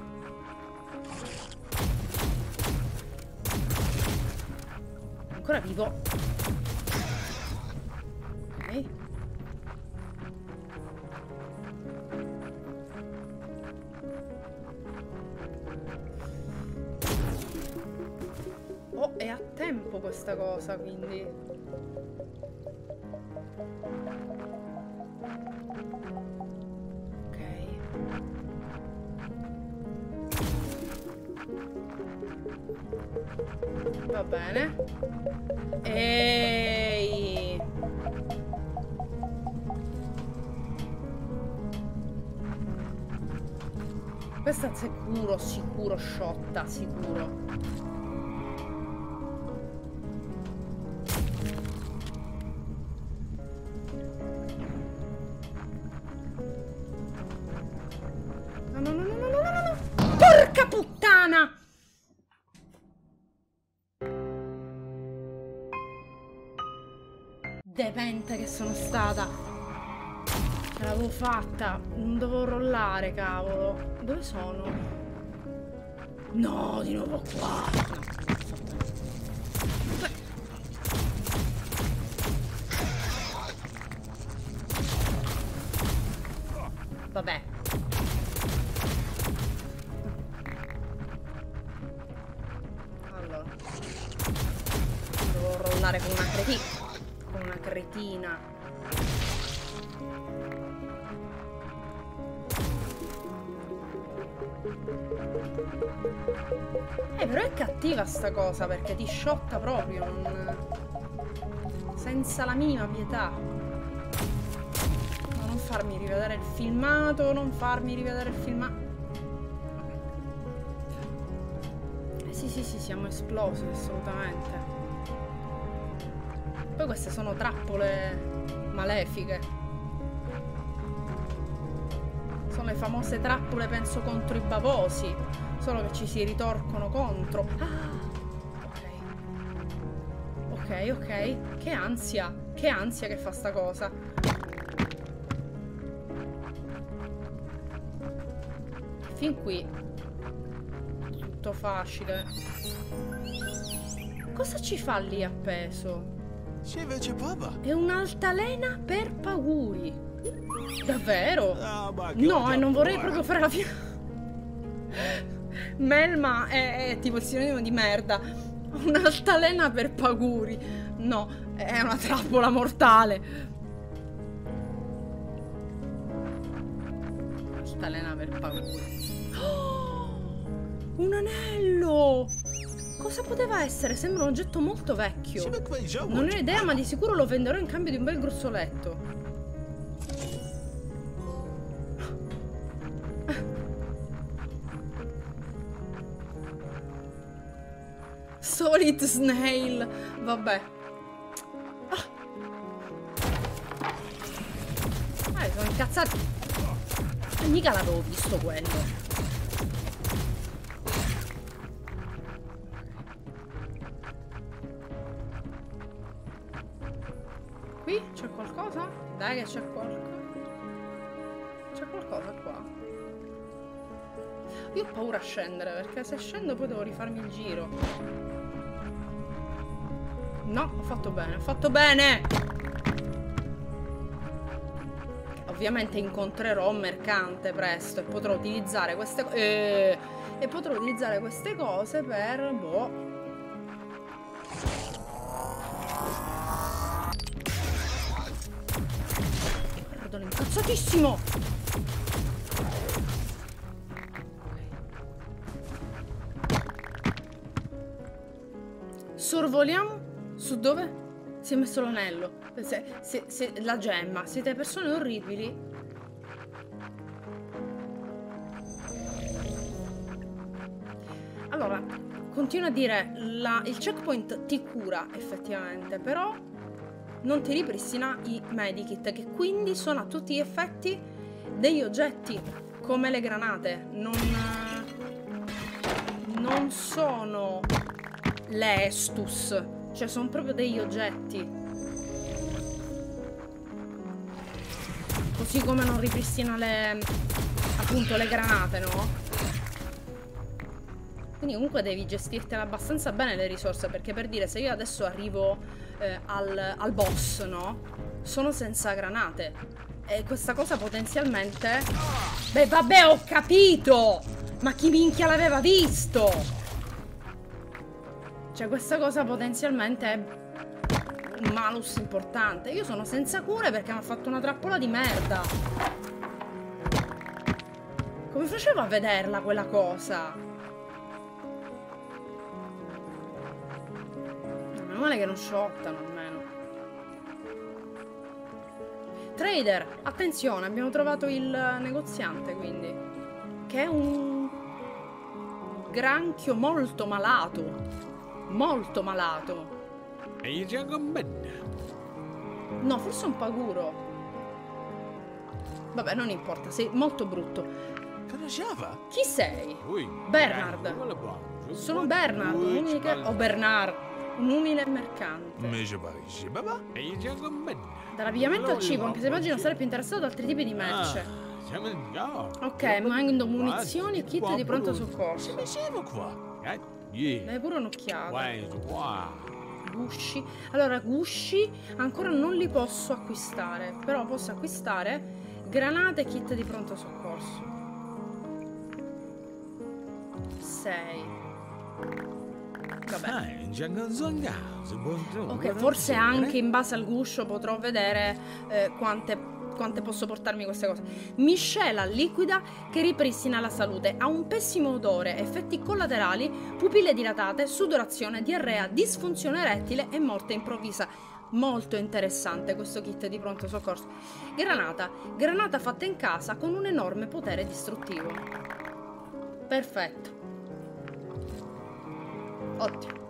Ancora vivo. Ok. Oh, è a tempo questa cosa, quindi... Va bene. Ehi. Questa è sicuro, sicuro sciotta, sicuro. No, no, no, no, no, no, no, no. Porca puttana! Demente che sono stata. Ce l'avevo fatta. Non dovevo rollare, cavolo. Dove sono? No, di nuovo qua. Vabbè. Allora. cretina. Però è cattiva sta cosa perché ti sciotta proprio, senza la minima pietà. No, non farmi rivedere il filmato, non farmi rivedere il filmato. Sì, siamo esplosi assolutamente. Poi queste sono trappole malefiche. Sono le famose trappole, penso, contro i bavosi. Solo che ci si ritorcono contro. Ah! Ok. Che ansia che fa sta cosa. Fin qui tutto facile. Cosa ci fa lì appeso? È un'altalena per pauri. Davvero? No, e non vorrei proprio fare la fine. Melma è tipo il sinonimo di merda. Un'altalena per pauri. No, è una trappola mortale. Altalena per pauri. Oh, un anello! Cosa poteva essere? Sembra un oggetto molto vecchio. Non ne ho idea, ma di sicuro lo venderò in cambio di un bel gruzzoletto. Solid snail. Vabbè. Sono incazzati. Mica l'avevo visto quello. Qui c'è qualcosa? Dai che c'è qualcosa. C'è qualcosa qua. Io ho paura a scendere perché se scendo poi devo rifarmi il giro. No, ho fatto bene, ho fatto bene! Ovviamente incontrerò un mercante presto e potrò utilizzare queste cose. E potrò utilizzare queste cose per. Boh. Guarda, incazzatissimo! Sorvoliamo su dove si è messo l'anello. La gemma. Siete persone orribili. Allora, continua a dire il checkpoint ti cura effettivamente, però non ti ripristina i medikit, che quindi sono a tutti gli effetti degli oggetti, come le granate. Non sono le Estus, cioè sono proprio degli oggetti. Così come non ripristina appunto le granate, no? Quindi comunque devi gestirtela abbastanza bene le risorse, perché per dire, se io adesso arrivo al boss, no? Sono senza granate. E questa cosa potenzialmente... Beh, vabbè, ho capito! Ma chi minchia l'aveva visto? Cioè, questa cosa potenzialmente è un malus importante. Io sono senza cure perché mi ha fatto una trappola di merda. Come facevo a vederla quella cosa? Meno male che non shottano almeno. Trader, attenzione, abbiamo trovato il negoziante, quindi, che è un granchio molto malato. Molto malato. No, forse un paguro. Vabbè, non importa, sei molto brutto. Chi sei? Bernard. Sono Bernard, o Bernard, un umile mercante. Dall'abbigliamento al cibo, anche se immagino essere più interessato ad altri tipi di merce. Ok, mando munizioni e kit di pronto soccorso. Dai pure un'occhiata. Gusci. Allora, gusci ancora non li posso acquistare, però posso acquistare granate e kit di pronto soccorso. 6. Vabbè. Ok, Ok, forse anche in base al guscio potrò vedere quante posso portarmi queste cose. Miscela liquida che ripristina la salute. Ha un pessimo odore, effetti collaterali, pupille dilatate, sudorazione, diarrea, disfunzione erettile e morte improvvisa. Molto interessante questo kit di pronto soccorso. Granata fatta in casa con un enorme potere distruttivo. Perfetto. Ottimo.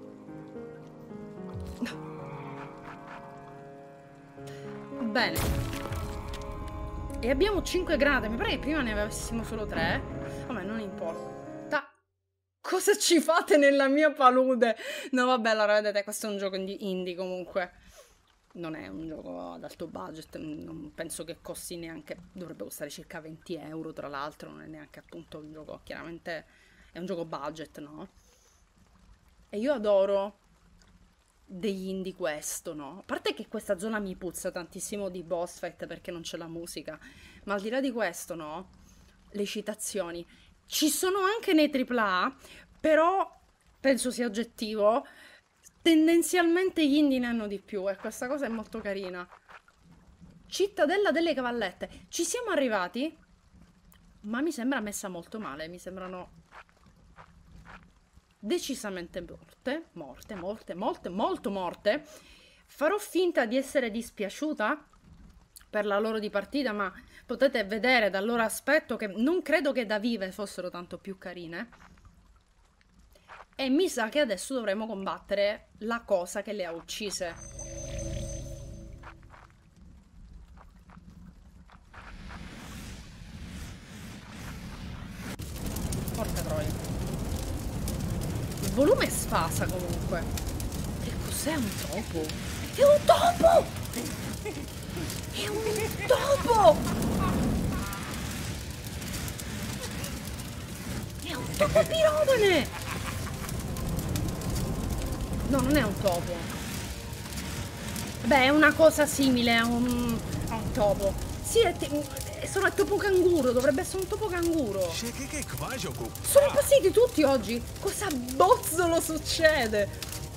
Bene. E abbiamo 5 granate. Mi pare che prima ne avessimo solo 3. Vabbè, non importa. Cosa ci fate nella mia palude? No, vabbè, allora vedete, questo è un gioco indie comunque. Non è un gioco ad alto budget. Non penso che costi neanche... Dovrebbe costare circa 20 euro, tra l'altro. Non è neanche appunto un gioco... Chiaramente è un gioco budget, no? E io adoro degli indie questo, no? A parte che questa zona mi puzza tantissimo di boss fight perché non c'è la musica, ma al di là di questo, no? Le citazioni ci sono anche nei AAA, però penso sia oggettivo, tendenzialmente gli indie ne hanno di più e questa cosa è molto carina. Cittadella delle cavallette, ci siamo arrivati, ma mi sembra messa molto male, mi sembrano decisamente molto morte. Farò finta di essere dispiaciuta per la loro dipartita, ma potete vedere dal loro aspetto che non credo che da vive fossero tanto più carine. E mi sa che adesso dovremo combattere la cosa che le ha uccise. Porca troia. Il volume sfasa comunque. Che cos'è un topo? È un topo! È un topo! È un topo piromane! No, non è un topo. Beh, è una cosa simile a un topo. Sì, sono il topo canguro, dovrebbe essere un topo canguro. Sono impazziti tutti oggi. Cosa bozzolo succede?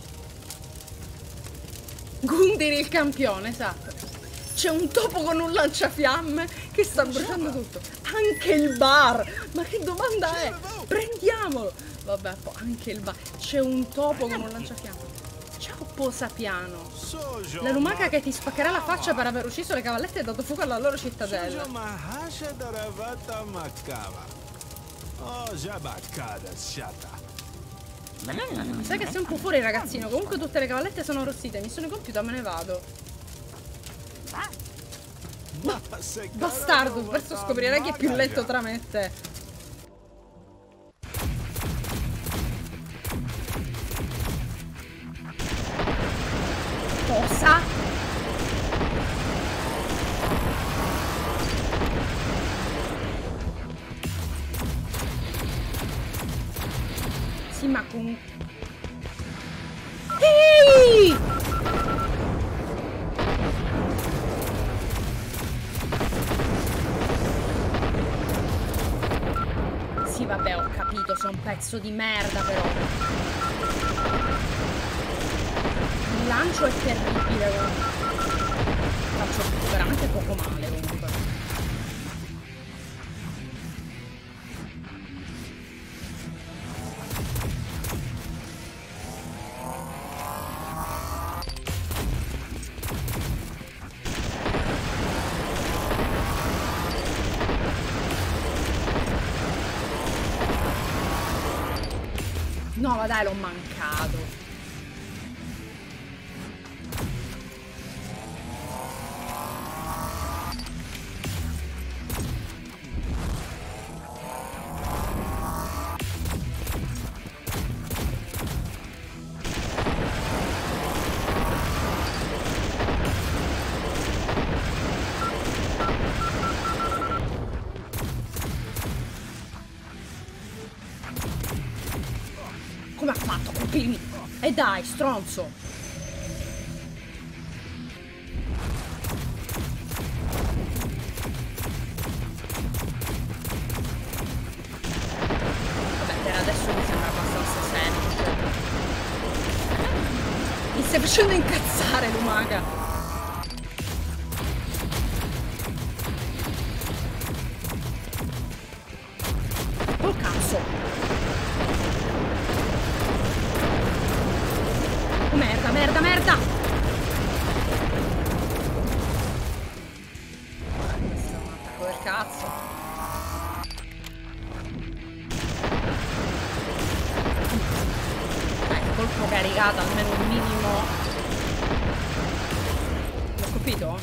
Gundiri il campione, esatto. C'è un topo con un lanciafiamme che sta bruciando tutto. Anche il bar. Ma che domanda è? Prendiamolo. Vabbè, anche il bar. C'è un topo con un lanciafiamme. Ciao Posapiano. La lumaca che ti spaccherà la faccia per aver ucciso le cavallette e dato fuoco alla loro cittadella. Sai che sei un po' fuori, ragazzino. Comunque tutte le cavallette sono arrossite. Missione compiuta, me ne vado. Bastardo, presto scoprirai che è più lento tra me e te. Cosa? Sì, ma con... Ehi! Sì, vabbè, ho capito, sono un pezzo di merda, però. Il lancio è terribile, faccio veramente poco male, comunque. No, ma dai, l'ho mancato. Come ha fatto a colpirmi? E dai, stronzo! Vabbè, per adesso mi sembra abbastanza semplice. facendo incazzare lumaca. Oh cazzo. Oh, merda, merda, merda. Questo è un attacco del cazzo. Colpo caricato, almeno un minimo. L'ho colpito?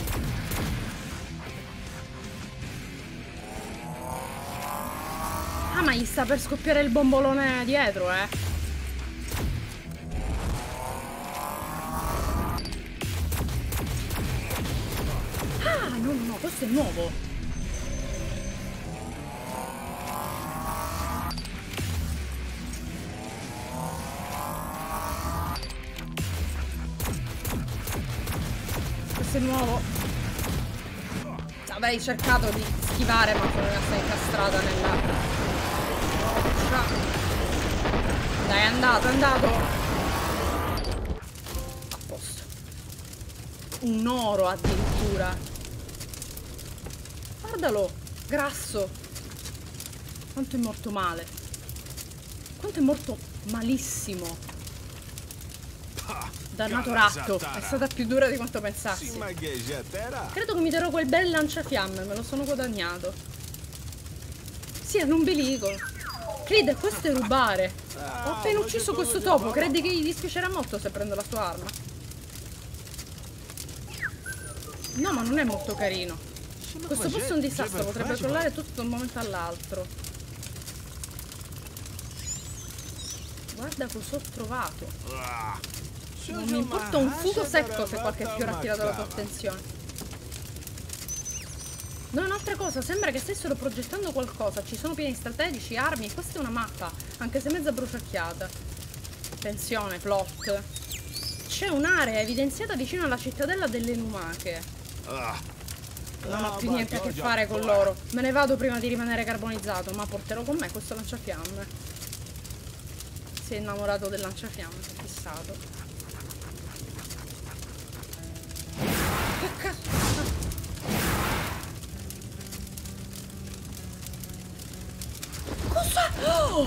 Ah, ma gli sta per scoppiare il bombolone dietro, eh. Ah, no, no, no, questo è nuovo. Questo è nuovo. Avrei cercato di schivare, ma sono rimasta incastrata nella... Dai, è andato, è andato. A posto. Un oro addirittura. Guardalo, grasso. Quanto è morto male. Quanto è morto malissimo. Dannato ratto, è stata più dura di quanto pensassi. Credo che mi darò quel bel lanciafiamme, me lo sono guadagnato. Sì, è un ombelico. Creed, questo è rubare. Ho appena ucciso questo topo, credi che gli dispiacerà molto se prendo la sua arma? No, ma non è molto carino. Questo posto è un disastro, potrebbe crollare tutto da un momento all'altro. Guarda cosa ho trovato. Non mi importa un fuoco secco se qualche fiore ha attirato la tua attenzione. No, un'altra cosa, sembra che stessero progettando qualcosa. Ci sono piani strategici, armi e questa è una mappa, anche se mezza bruciacchiata. Attenzione, plot. C'è un'area evidenziata vicino alla cittadella delle lumache. Non ho più niente a che fare con loro. Me ne vado prima di rimanere carbonizzato, ma porterò con me questo lanciafiamme. Si è innamorato del lanciafiamme, si è fissato. Che cazzo? Cosa? Oh!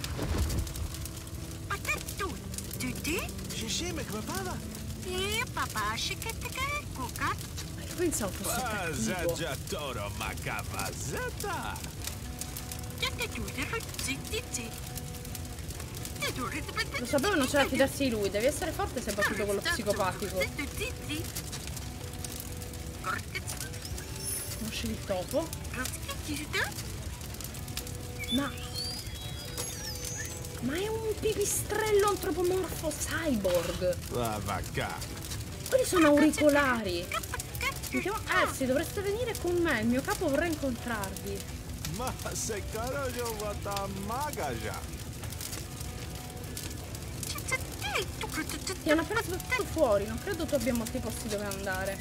Io pensavo fosse cattivo. Lo sapevo, non c'era da fidarsi di lui. Devi essere forte se hai battuto quello psicopatico. Conosci il topo? Ma è un pipistrello antropomorfo cyborg. Quelli sono auricolari. Mi chiamo Elsie, dovreste venire con me. Il mio capo vorrà incontrarvi. Ma se caro io vado magaja. Ti hanno appena sbattuto fuori, non credo tu abbia molti posti dove andare.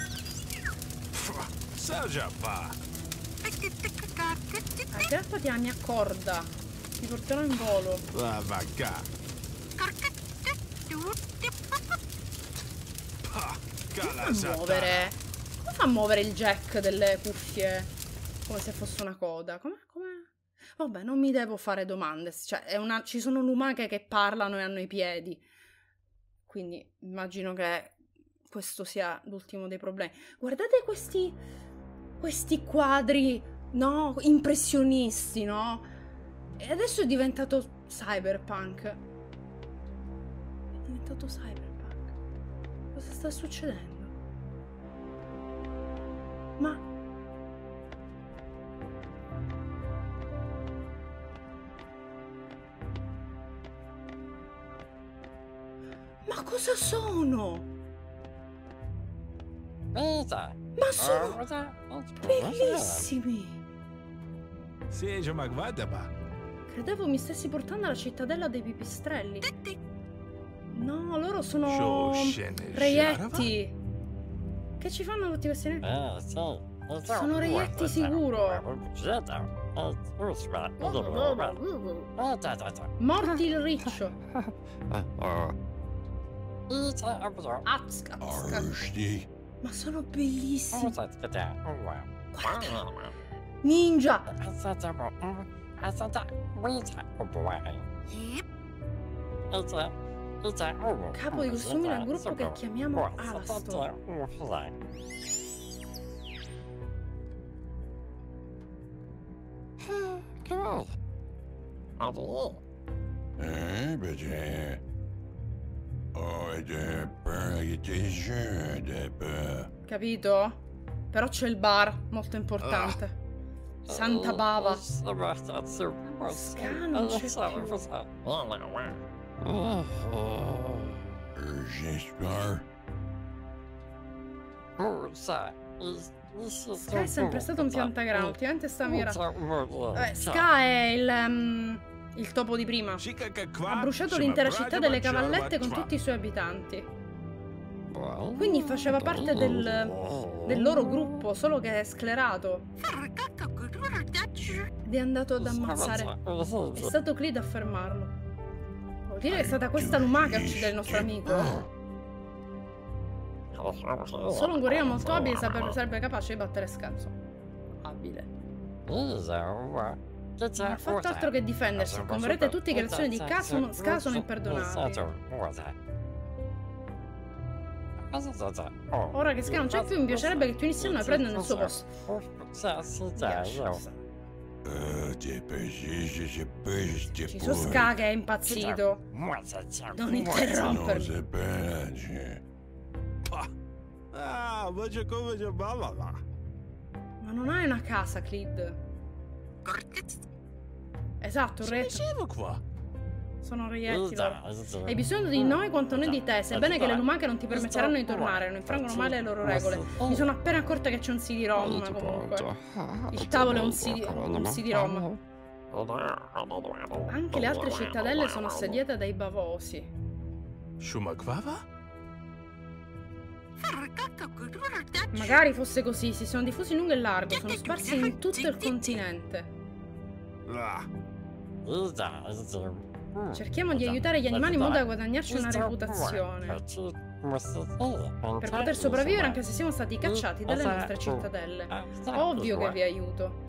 Aggrappati alla mia corda. Ti porterò in volo. Come fa a muovere? Come fa a muovere il jack delle cuffie? Come se fosse una coda. Come? Vabbè, non mi devo fare domande. Cioè, ci sono lumache che parlano e hanno i piedi. Quindi immagino che questo sia l'ultimo dei problemi. Guardate questi quadri, no? Impressionisti, no? E adesso è diventato cyberpunk. È diventato cyberpunk. Cosa sta succedendo? Ma cosa sono? Ma sono bellissimi! Credevo mi stessi portando alla cittadella dei pipistrelli. No, loro sono reietti. Che ci fanno tutti questi? Sono reietti sicuro. Morti il riccio. Arshti. Ma sono bellissimi. Guarda. Ninja. Capo di costumi del gruppo che chiamiamo Alastor. Beh, Capito? Però c'è il bar, molto importante. Santa Bava. Ska non c'è più. Ska è sempre stato un piantagrano, ultimamente sta mirando. Ska è il topo di prima. Ha bruciato l'intera città delle cavallette con tutti i suoi abitanti. Quindi faceva parte del loro gruppo, solo che è sclerato. Ed è andato ad ammazzare. È stato Clid a fermarlo. Vuol dire che è stata questa lumaca a uccidere il nostro amico? Solo un gorilla molto abile sarebbe capace di battere Scanso. Abile. Non ha fatto altro che difendersi. Converrete tutti che le azioni di Ska sono imperdonabili. Ora che Ska non c'è più, mi piacerebbe che tu iniziano a prendere il suo posto. Ci sono Ska che è impazzito. Non interrompermi. Ma non hai una casa, Clid. Esatto, re. Sono reietti loro. Hai bisogno di noi quanto noi di te, sebbene che le lumache non ti permetteranno di tornare, non infrangono mai le loro regole. Mi sono appena accorta che c'è un CD-ROM comunque. Il tavolo è un CD-ROM. Anche le altre cittadelle sono assediate dai bavosi. Magari fosse così, si sono diffusi in lungo e largo, sono sparsi in tutto il continente. Cerchiamo di aiutare gli animali in modo da guadagnarci una reputazione. Per poter sopravvivere anche se siamo stati cacciati dalle nostre cittadelle. Ovvio che vi aiuto.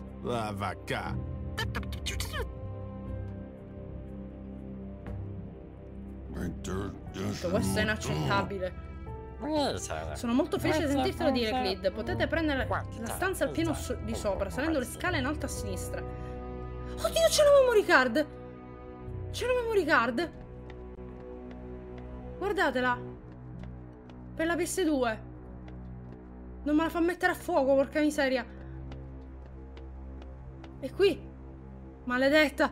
Tutto questo è inaccettabile. Sono molto felice di sentirtelo dire, Clid. Potete prendere la stanza al piano di sopra, salendo le scale in alto a sinistra. Oddio, c'è la memory card! C'è la memory card! Guardatela! Per la PS2! Non me la fa mettere a fuoco, porca miseria! E qui! Maledetta!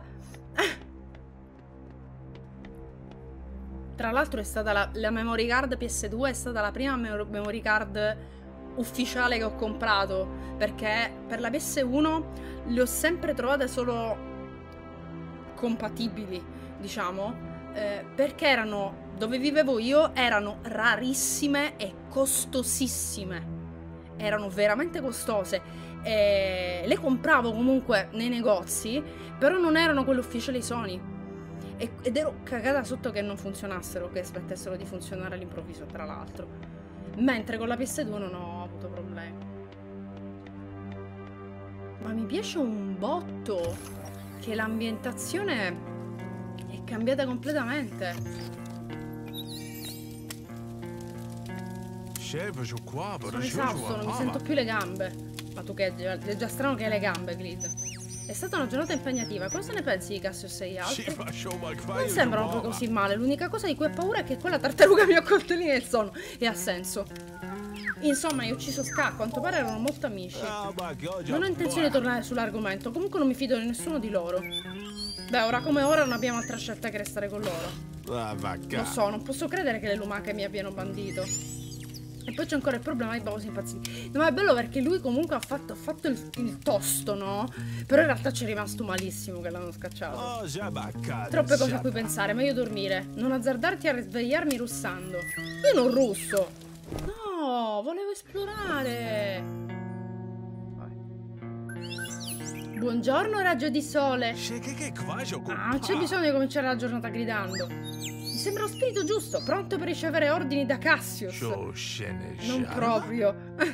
Tra l'altro è stata la memory card PS2 è stata la prima memory card ufficiale che ho comprato, perché per la PS1 le ho sempre trovate solo compatibili, diciamo, perché erano, dove vivevo io, erano rarissime e costosissime. Erano veramente costose. Le compravo comunque nei negozi, però non erano quelle ufficiali Sony. Ed ero cagata sotto che non funzionassero, che smettessero di funzionare all'improvviso, tra l'altro. Mentre con la PS2 non ho avuto problemi. Ma mi piace un botto che l'ambientazione è cambiata completamente. Sono esausto, non mi sento più le gambe. Ma tu che è già strano che hai le gambe, Clid. È stata una giornata impegnativa. Cosa ne pensi di Cassius e gli altri? Non sembrano proprio così male. L'unica cosa di cui ho paura è che quella tartaruga mi accoltelli nel sonno. E ha senso. Insomma, io ho ucciso Ska. A quanto pare erano molto amici. Non ho intenzione di tornare sull'argomento. Comunque non mi fido di nessuno di loro. Beh, ora come ora non abbiamo altra scelta che restare con loro. Lo so, non posso credere che le lumache mi abbiano bandito. E poi c'è ancora il problema dei bavosi impazziti. No, ma è bello perché lui comunque ha fatto il tosto, no? Però in realtà ci è rimasto malissimo che l'hanno scacciato. Troppe cose a cui pensare, meglio dormire. Non azzardarti a risvegliarmi russando. Io non russo. No, volevo esplorare. Buongiorno, raggio di sole. Ah, c'è bisogno di cominciare la giornata gridando. Mi sembra lo spirito giusto, pronto per ricevere ordini da Cassius. Non proprio.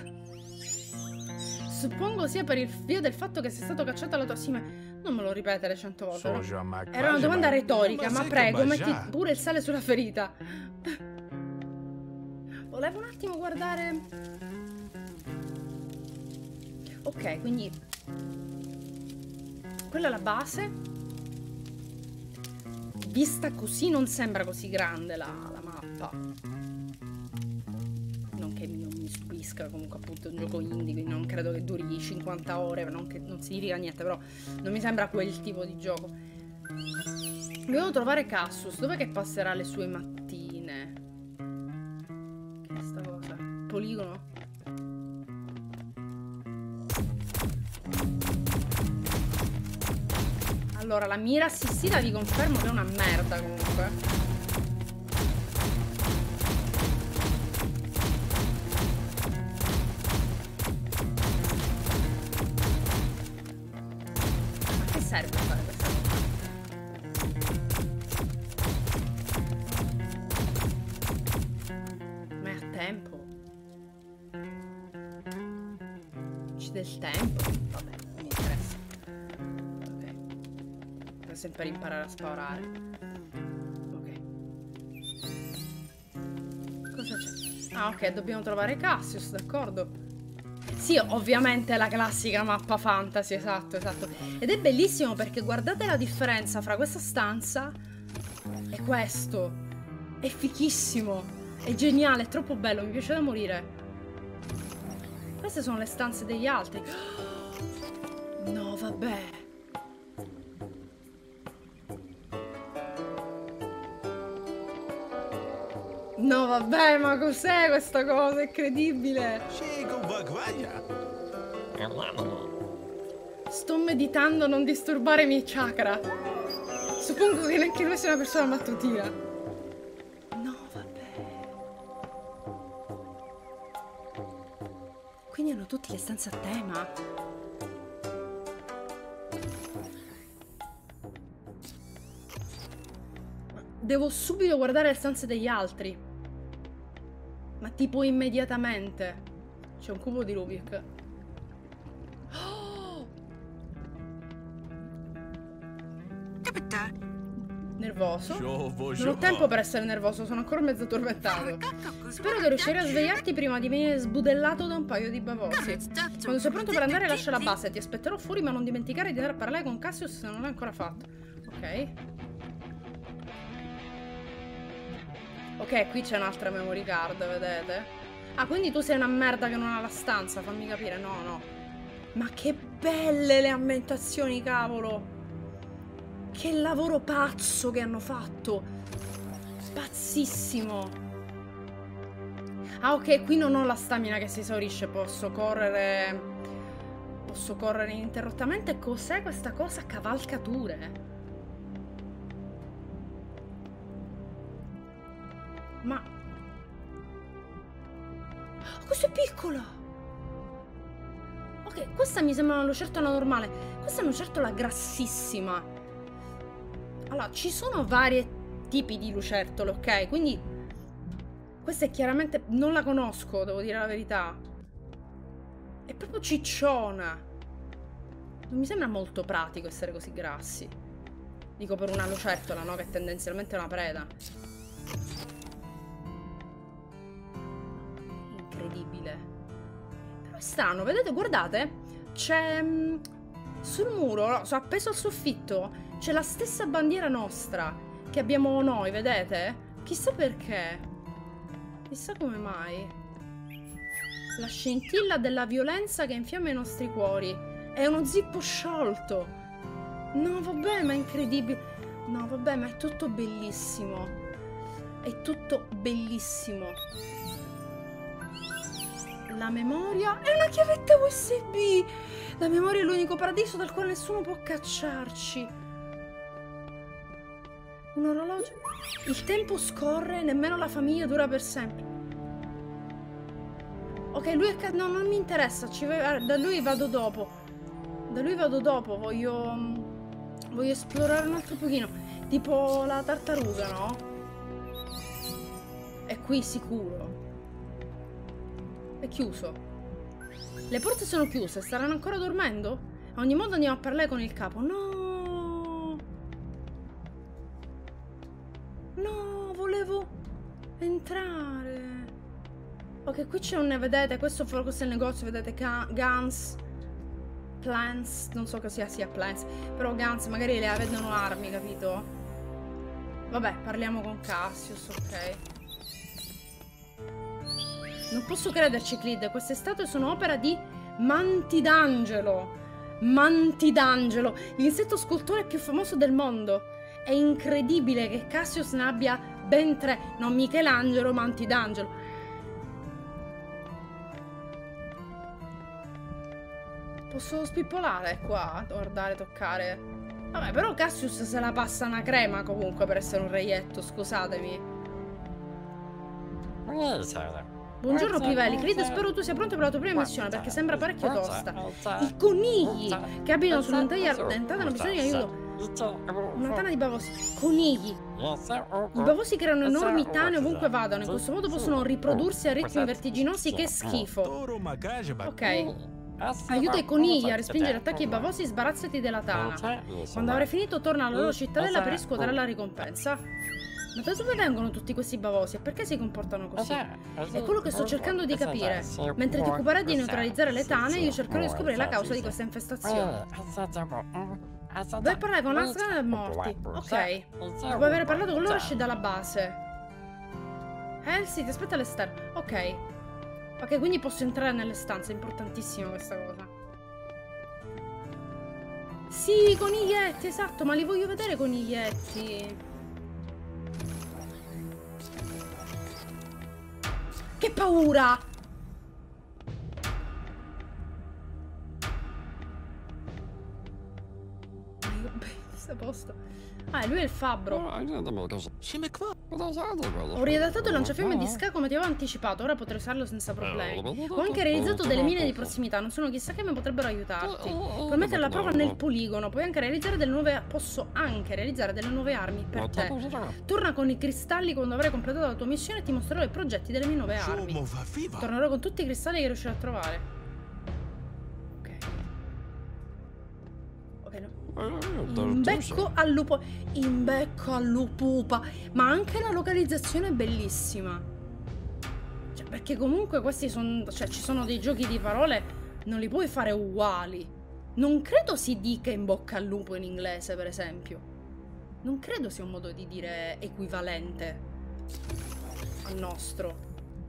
Suppongo sia per il via del fatto che sia stato cacciato alla tua... Sì, ma non me lo ripetere 100 volte, no? Era una domanda retorica, ma prego, metti pure il sale sulla ferita. Volevo un attimo guardare... Ok, quindi... Quella è la base. Vista così non sembra così grande la mappa. Non che non mi stupisca, comunque appunto è un gioco indie, quindi non credo che duri 50 ore, non significa niente, però non mi sembra quel tipo di gioco. Devo trovare Cassius, dov'è che passerà le sue mattine? Che è sta cosa? Poligono? Allora, la mira assistita vi confermo che è una merda comunque. Ma che serve fare questa cosa? Ma è a tempo. C'è del tempo. Vabbè, non mi interessa. Sempre imparare a sparare. Ok. Cosa c'è? Ah, ok, dobbiamo trovare Cassius, d'accordo. Sì, ovviamente è la classica mappa fantasy, esatto, esatto. Ed è bellissimo perché guardate la differenza fra questa stanza e questo. È fichissimo. È geniale, è troppo bello, mi piace da morire. Queste sono le stanze degli altri. No, vabbè. No, vabbè, ma cos'è questa cosa? È incredibile. Sto meditando a non disturbare i miei chakra. Suppongo che neanche lui sia una persona mattutina. No, vabbè. Quindi hanno tutte le stanze a tema. Devo subito guardare le stanze degli altri. Ma tipo immediatamente. C'è un cubo di Rubik. Oh! Nervoso? Non ho tempo per essere nervoso, sono ancora mezzo tormentato. Spero che riuscirai a svegliarti prima di venire sbudellato da un paio di bavosi. Quando sei pronto per andare lascia la base. Ti aspetterò fuori, ma non dimenticare di andare a parlare con Cassius se non l'hai ancora fatto. Ok. Ok, qui c'è un'altra memory card, vedete? Ah, quindi tu sei una merda che non ha la stanza, fammi capire. No, no. Ma che belle le ambientazioni, cavolo. Che lavoro pazzo che hanno fatto. Pazzissimo. Ah, ok, qui non ho la stamina che si esaurisce. Posso correre... Posso correre ininterrottamente. Cos'è questa cosa? Cavalcature. Ma... Oh, questo è piccolo! Ok, questa mi sembra una lucertola normale. Questa è una lucertola grassissima. Allora, ci sono vari tipi di lucertole, ok? Quindi... Questa è chiaramente... Non la conosco, devo dire la verità. È proprio cicciona. Non mi sembra molto pratico essere così grassi. Dico per una lucertola, no? Che tendenzialmente è una preda. Incredibile. Però è strano, vedete, guardate, c'è sul muro, no, appeso al soffitto, c'è la stessa bandiera nostra che abbiamo noi, vedete? Chissà perché. Chissà come mai. La scintilla della violenza che infiamma i nostri cuori. È uno zippo sciolto. No, vabbè, ma è incredibile. No, vabbè, ma è tutto bellissimo. È tutto bellissimo. La memoria è una chiavetta USB. La memoria è l'unico paradiso dal quale nessuno può cacciarci. Un orologio. Il tempo scorre, nemmeno la famiglia dura per sempre. Ok, lui è... No, non mi interessa. Da lui vado dopo. Da lui vado dopo. Voglio esplorare un altro pochino. Tipo la tartaruga, no? È qui sicuro. È chiuso. Le porte sono chiuse, staranno ancora dormendo? A ogni modo andiamo a parlare con il capo. No! No, volevo entrare. Ok, qui c'è un... vedete, questo è il negozio, vedete, Guns, Plants, non so cosa sia Plants, però Guns, magari le vendono armi, capito? Vabbè, parliamo con Cassius, ok. Non posso crederci, Clid, queste statue sono opera di Mantidangelo. Mantidangelo, l'insetto scultore più famoso del mondo. È incredibile che Cassius ne abbia ben 3, non Michelangelo, Mantidangelo. Posso spippolare qua, guardare, toccare. Vabbè, però Cassius se la passa una crema comunque per essere un reietto, scusatemi. Buongiorno Pivelli, Creed, spero tu sia pronto per la tua prima missione perché sembra parecchio tosta. I conigli che abitano sull'intera dentata hanno bisogno di aiuto. Una tana di bavosi. Conigli. I bavosi creano enormi tane ovunque vadano, in questo modo possono riprodursi a ritmi vertiginosi. Che schifo. Ok. Aiuta i conigli a respingere attacchi ai bavosi, sbarazzati della tana. Quando avrai finito torna alla loro cittadella per riscuotere la ricompensa. Ma da dove vengono tutti questi bavosi e perché si comportano così? È quello che sto cercando di capire. Mentre ti occuperai di neutralizzare le tane, io cercherò di scoprire la causa di questa infestazione. Vuoi parlare con Asgard e morti? Ok. Dopo aver parlato con loro esci dalla base. Sì, ti aspetta all'esterno. Ok. Ok, quindi posso entrare nelle stanze, è importantissima questa cosa. Sì, coniglietti, esatto, ma li voglio vedere coniglietti. Che paura! Sta a posto. Ah, lui è il fabbro. Ho riadattato il lanciafiamme di Ska come ti avevo anticipato, ora potrei usarlo senza problemi. Ho anche realizzato delle mine di prossimità, non sono chissà che mi potrebbero aiutarti. Puoi mettere la prova nel poligono, puoi anche realizzare delle nuove... Posso anche realizzare delle nuove armi per te. Torna con i cristalli quando avrai completato la tua missione e ti mostrerò i progetti delle mie nuove armi. Tornerò con tutti i cristalli che riuscirò a trovare. In becco al lupo. In becco al lupupa. Ma anche la localizzazione è bellissima. Cioè, perché comunque questi sono... Cioè, ci sono dei giochi di parole, non li puoi fare uguali. Non credo si dica in bocca al lupo in inglese, per esempio. Non credo sia un modo di dire equivalente al nostro.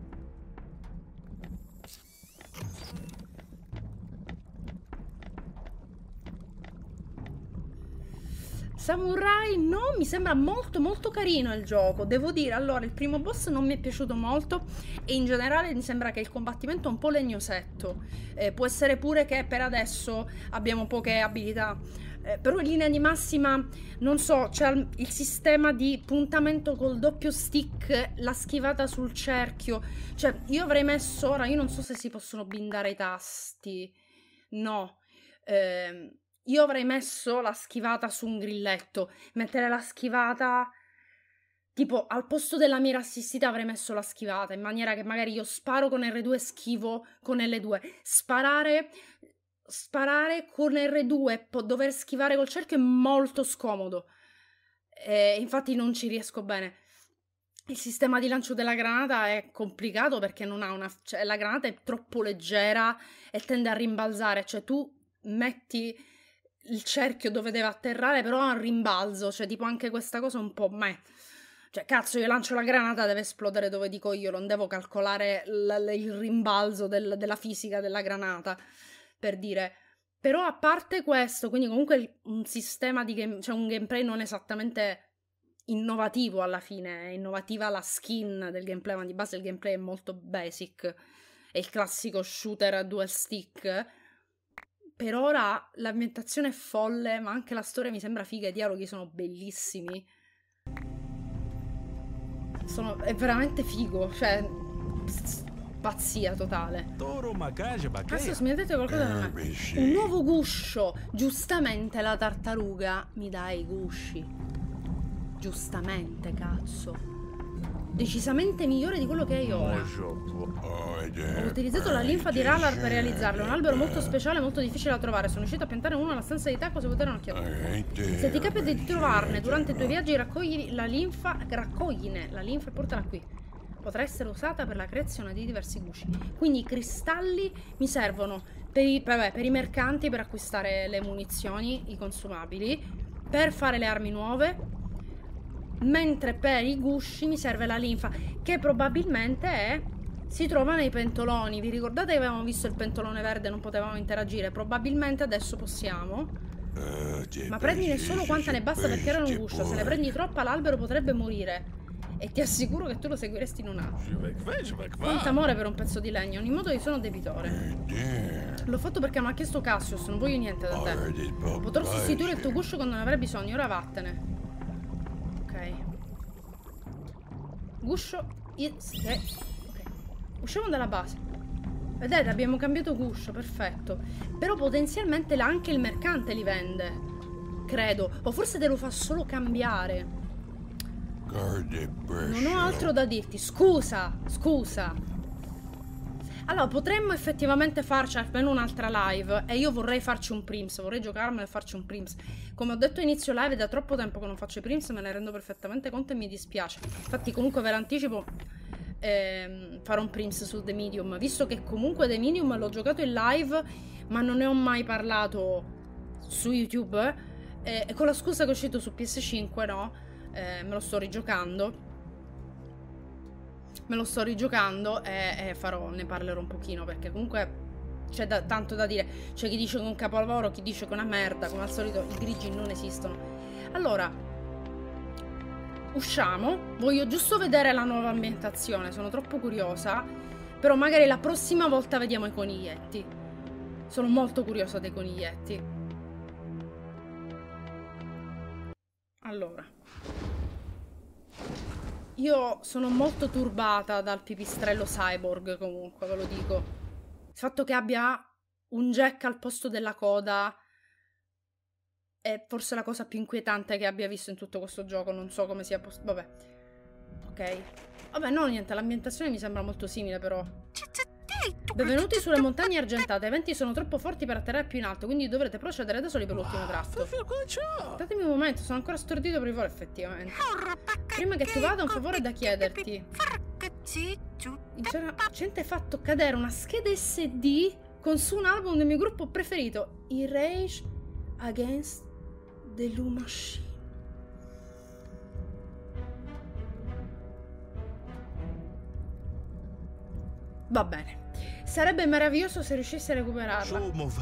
Samurai no, mi sembra molto molto carino il gioco, devo dire. Allora, il primo boss non mi è piaciuto molto e in generale mi sembra che il combattimento è un po' legnosetto. Può essere pure che per adesso abbiamo poche abilità, però in linea di massima, non so, c'è il sistema di puntamento col doppio stick, la schivata sul cerchio. Cioè, io avrei messo, ora io non so se si possono bindare i tasti, no. Io avrei messo la schivata su un grilletto, mettere la schivata, tipo al posto della mira assistita avrei messo la schivata, in maniera che magari io sparo con R2 e schivo con L2. Sparare con R2, dover schivare col cerchio è molto scomodo. Infatti non ci riesco bene. Il sistema di lancio della granata è complicato perché non ha una... Cioè, la granata è troppo leggera e tende a rimbalzare, cioè tu metti... il cerchio dove deve atterrare però ha un rimbalzo, cioè tipo anche questa cosa un po' meh. Cioè cazzo, io lancio la granata, deve esplodere dove dico io, non devo calcolare il rimbalzo della fisica della granata, per dire. Però a parte questo, quindi comunque un sistema di cioè un gameplay non esattamente innovativo alla fine, è innovativa la skin del gameplay, ma di base il gameplay è molto basic, è il classico shooter a dual stick. Per ora l'ambientazione è folle, ma anche la storia mi sembra figa, i dialoghi sono bellissimi. È veramente figo, cioè... pazzia totale. Cazzo, mi ha detto qualcosa da me. Un nuovo guscio. Giustamente la tartaruga mi dà i gusci. Giustamente, cazzo. decisamente migliore di quello che hai ora. Ho utilizzato la linfa di Rallar per realizzarlo. È un albero molto speciale, molto difficile da trovare. Sono riuscito a piantare uno nella stanza di Taco, se potete un'occhiatura. Se ti capita di trovarne durante i tuoi viaggi, raccogline la linfa e portala qui. Potrà essere usata per la creazione di diversi gusci. Quindi i cristalli mi servono per i mercanti, per acquistare le munizioni, i consumabili, per fare le armi nuove. Mentre per i gusci mi serve la linfa, che probabilmente si trova nei pentoloni. Vi ricordate che avevamo visto il pentolone verde e non potevamo interagire? Probabilmente adesso possiamo. Ma prendine solo quanta ne basta per creare un guscio. Se ne prendi troppa l'albero potrebbe morire. E ti assicuro che tu lo seguiresti in un attimo. Quanto amore per un pezzo di legno. In ogni modo io sono debitore. L'ho fatto perché mi ha chiesto Cassius. Non voglio niente da te. Potrò sostituire il tuo guscio quando ne avrai bisogno. Ora vattene. Guscio ok. Usciamo dalla base. Vedete, abbiamo cambiato guscio, perfetto. Però potenzialmente anche il mercante li vende, credo. O forse te lo fa solo cambiare. Non ho altro da dirti. Scusa. Allora, potremmo effettivamente farci almeno un'altra live. E io vorrei farci un Prims. Vorrei giocarmelo e farci un Prims. Come ho detto a inizio live, è da troppo tempo che non faccio i Prims. Me ne rendo perfettamente conto e mi dispiace. Infatti comunque ve l'anticipo, farò un Prims su The Medium. Visto che comunque The Medium l'ho giocato in live, ma non ne ho mai parlato su YouTube. E con la scusa che è uscito su PS5, no? Me lo sto rigiocando. E ne parlerò un pochino, perché comunque c'è tanto da dire. C'è chi dice che è un capolavoro, chi dice che è una merda. Come al solito i grigi non esistono. Allora, usciamo. Voglio giusto vedere la nuova ambientazione, sono troppo curiosa. Però magari la prossima volta vediamo i coniglietti. Sono molto curiosa dei coniglietti. Allora, io sono molto turbata dal pipistrello cyborg, comunque, ve lo dico. Il fatto che abbia un jack al posto della coda è forse la cosa più inquietante che abbia visto in tutto questo gioco. Non so come sia possibile. Vabbè. Ok. Vabbè, no, niente, l'ambientazione mi sembra molto simile, però. Benvenuti sulle montagne argentate. I venti sono troppo forti per atterrare più in alto, quindi dovrete procedere da soli per l'ultimo tratto. Datemi un momento, sono ancora stordito per il volo, effettivamente. Prima che tu vada, un favore da chiederti. La gente ha fatto cadere una scheda SD con su un album del mio gruppo preferito, i Rage Against the Machine. Va bene. Sarebbe meraviglioso se riuscissi a recuperarla.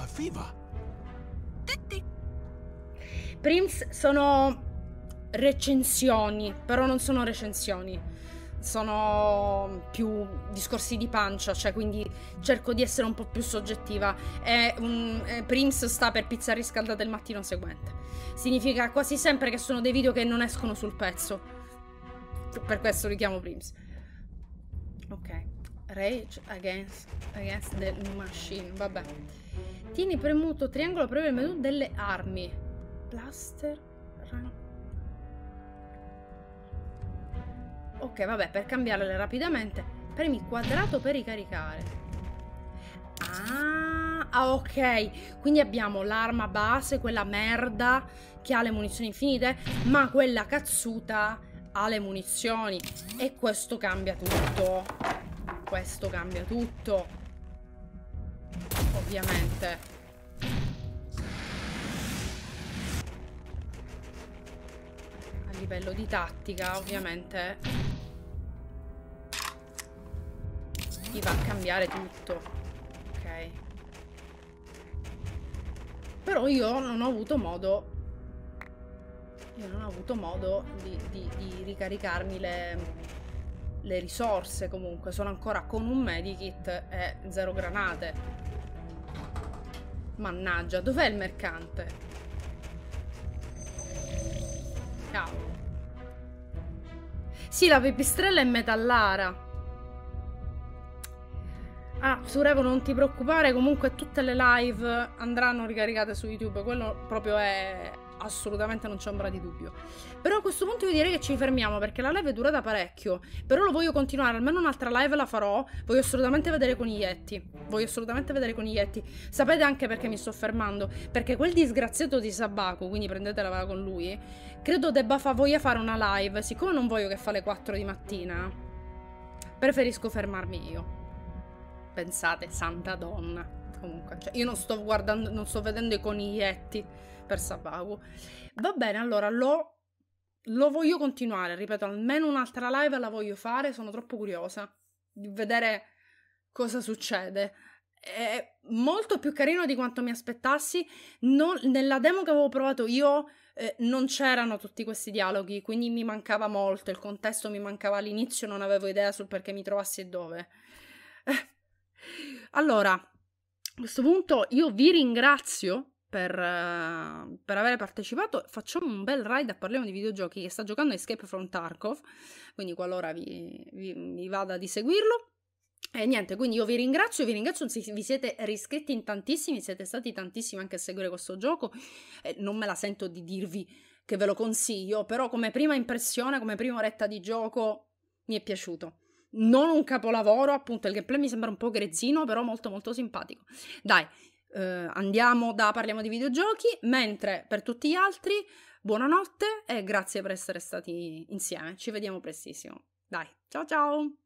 Prims sono recensioni, però non sono recensioni. Sono più discorsi di pancia, cioè quindi cerco di essere un po' più soggettiva. Prims sta per pizza riscaldata il mattino seguente. Significa quasi sempre che sono dei video che non escono sul pezzo. Per questo li chiamo Prims. Ok. Rage Against the Machine. Vabbè. Tieni premuto triangolo per il menu delle armi. Blaster. Ok, vabbè, per cambiarle rapidamente premi quadrato per ricaricare. Ok. Quindi abbiamo l'arma base, quella merda che ha le munizioni infinite, ma quella cazzuta ha le munizioni. E questo cambia tutto. Questo cambia tutto. Ovviamente. A livello di tattica, ovviamente, ti va a cambiare tutto. Ok. Però io non ho avuto modo. Di ricaricarmi le risorse. Comunque sono ancora con un medikit e 0 granate. Mannaggia, dov'è il mercante? Cavolo. Sì, la pipistrella è metallara. Su Revo non ti preoccupare, comunque tutte le live andranno ricaricate su YouTube. Quello proprio è assolutamente non c'è ombra di dubbio. Però a questo punto io direi che ci fermiamo, perché la live è durata parecchio, però lo voglio continuare, almeno un'altra live la farò. Voglio assolutamente vedere con i Yeti, sapete anche perché mi sto fermando? Perché quel disgraziato di Sabaku, quindi prendetela con lui, credo voglia fare una live. Siccome non voglio che fa le 4 di mattina, preferisco fermarmi io. Pensate, santa donna. Comunque, cioè, io non sto guardando, non sto vedendo i coniglietti per Sabaku. Va bene, allora lo voglio continuare, ripeto, almeno un'altra live la voglio fare, sono troppo curiosa di vedere cosa succede. È molto più carino di quanto mi aspettassi. Nella demo che avevo provato io non c'erano tutti questi dialoghi, quindi mi mancava molto, il contesto mi mancava all'inizio, non avevo idea sul perché mi trovassi e dove. Allora, a questo punto io vi ringrazio per aver partecipato. Facciamo un bel ride a Parliamo di videogiochi, che sta giocando Escape from Tarkov, quindi qualora vi vada di seguirlo. E niente, quindi io vi ringrazio, vi siete riscritti in tantissimi, siete stati tantissimi anche a seguire questo gioco, non me la sento di dirvi che ve lo consiglio, però come prima impressione, come prima oretta di gioco mi è piaciuto. Non un capolavoro, appunto il gameplay mi sembra un po' grezzino, però molto molto simpatico. Dai, andiamo da Parliamo di videogiochi, mentre per tutti gli altri buonanotte e grazie per essere stati insieme, ci vediamo prestissimo. Dai, ciao ciao!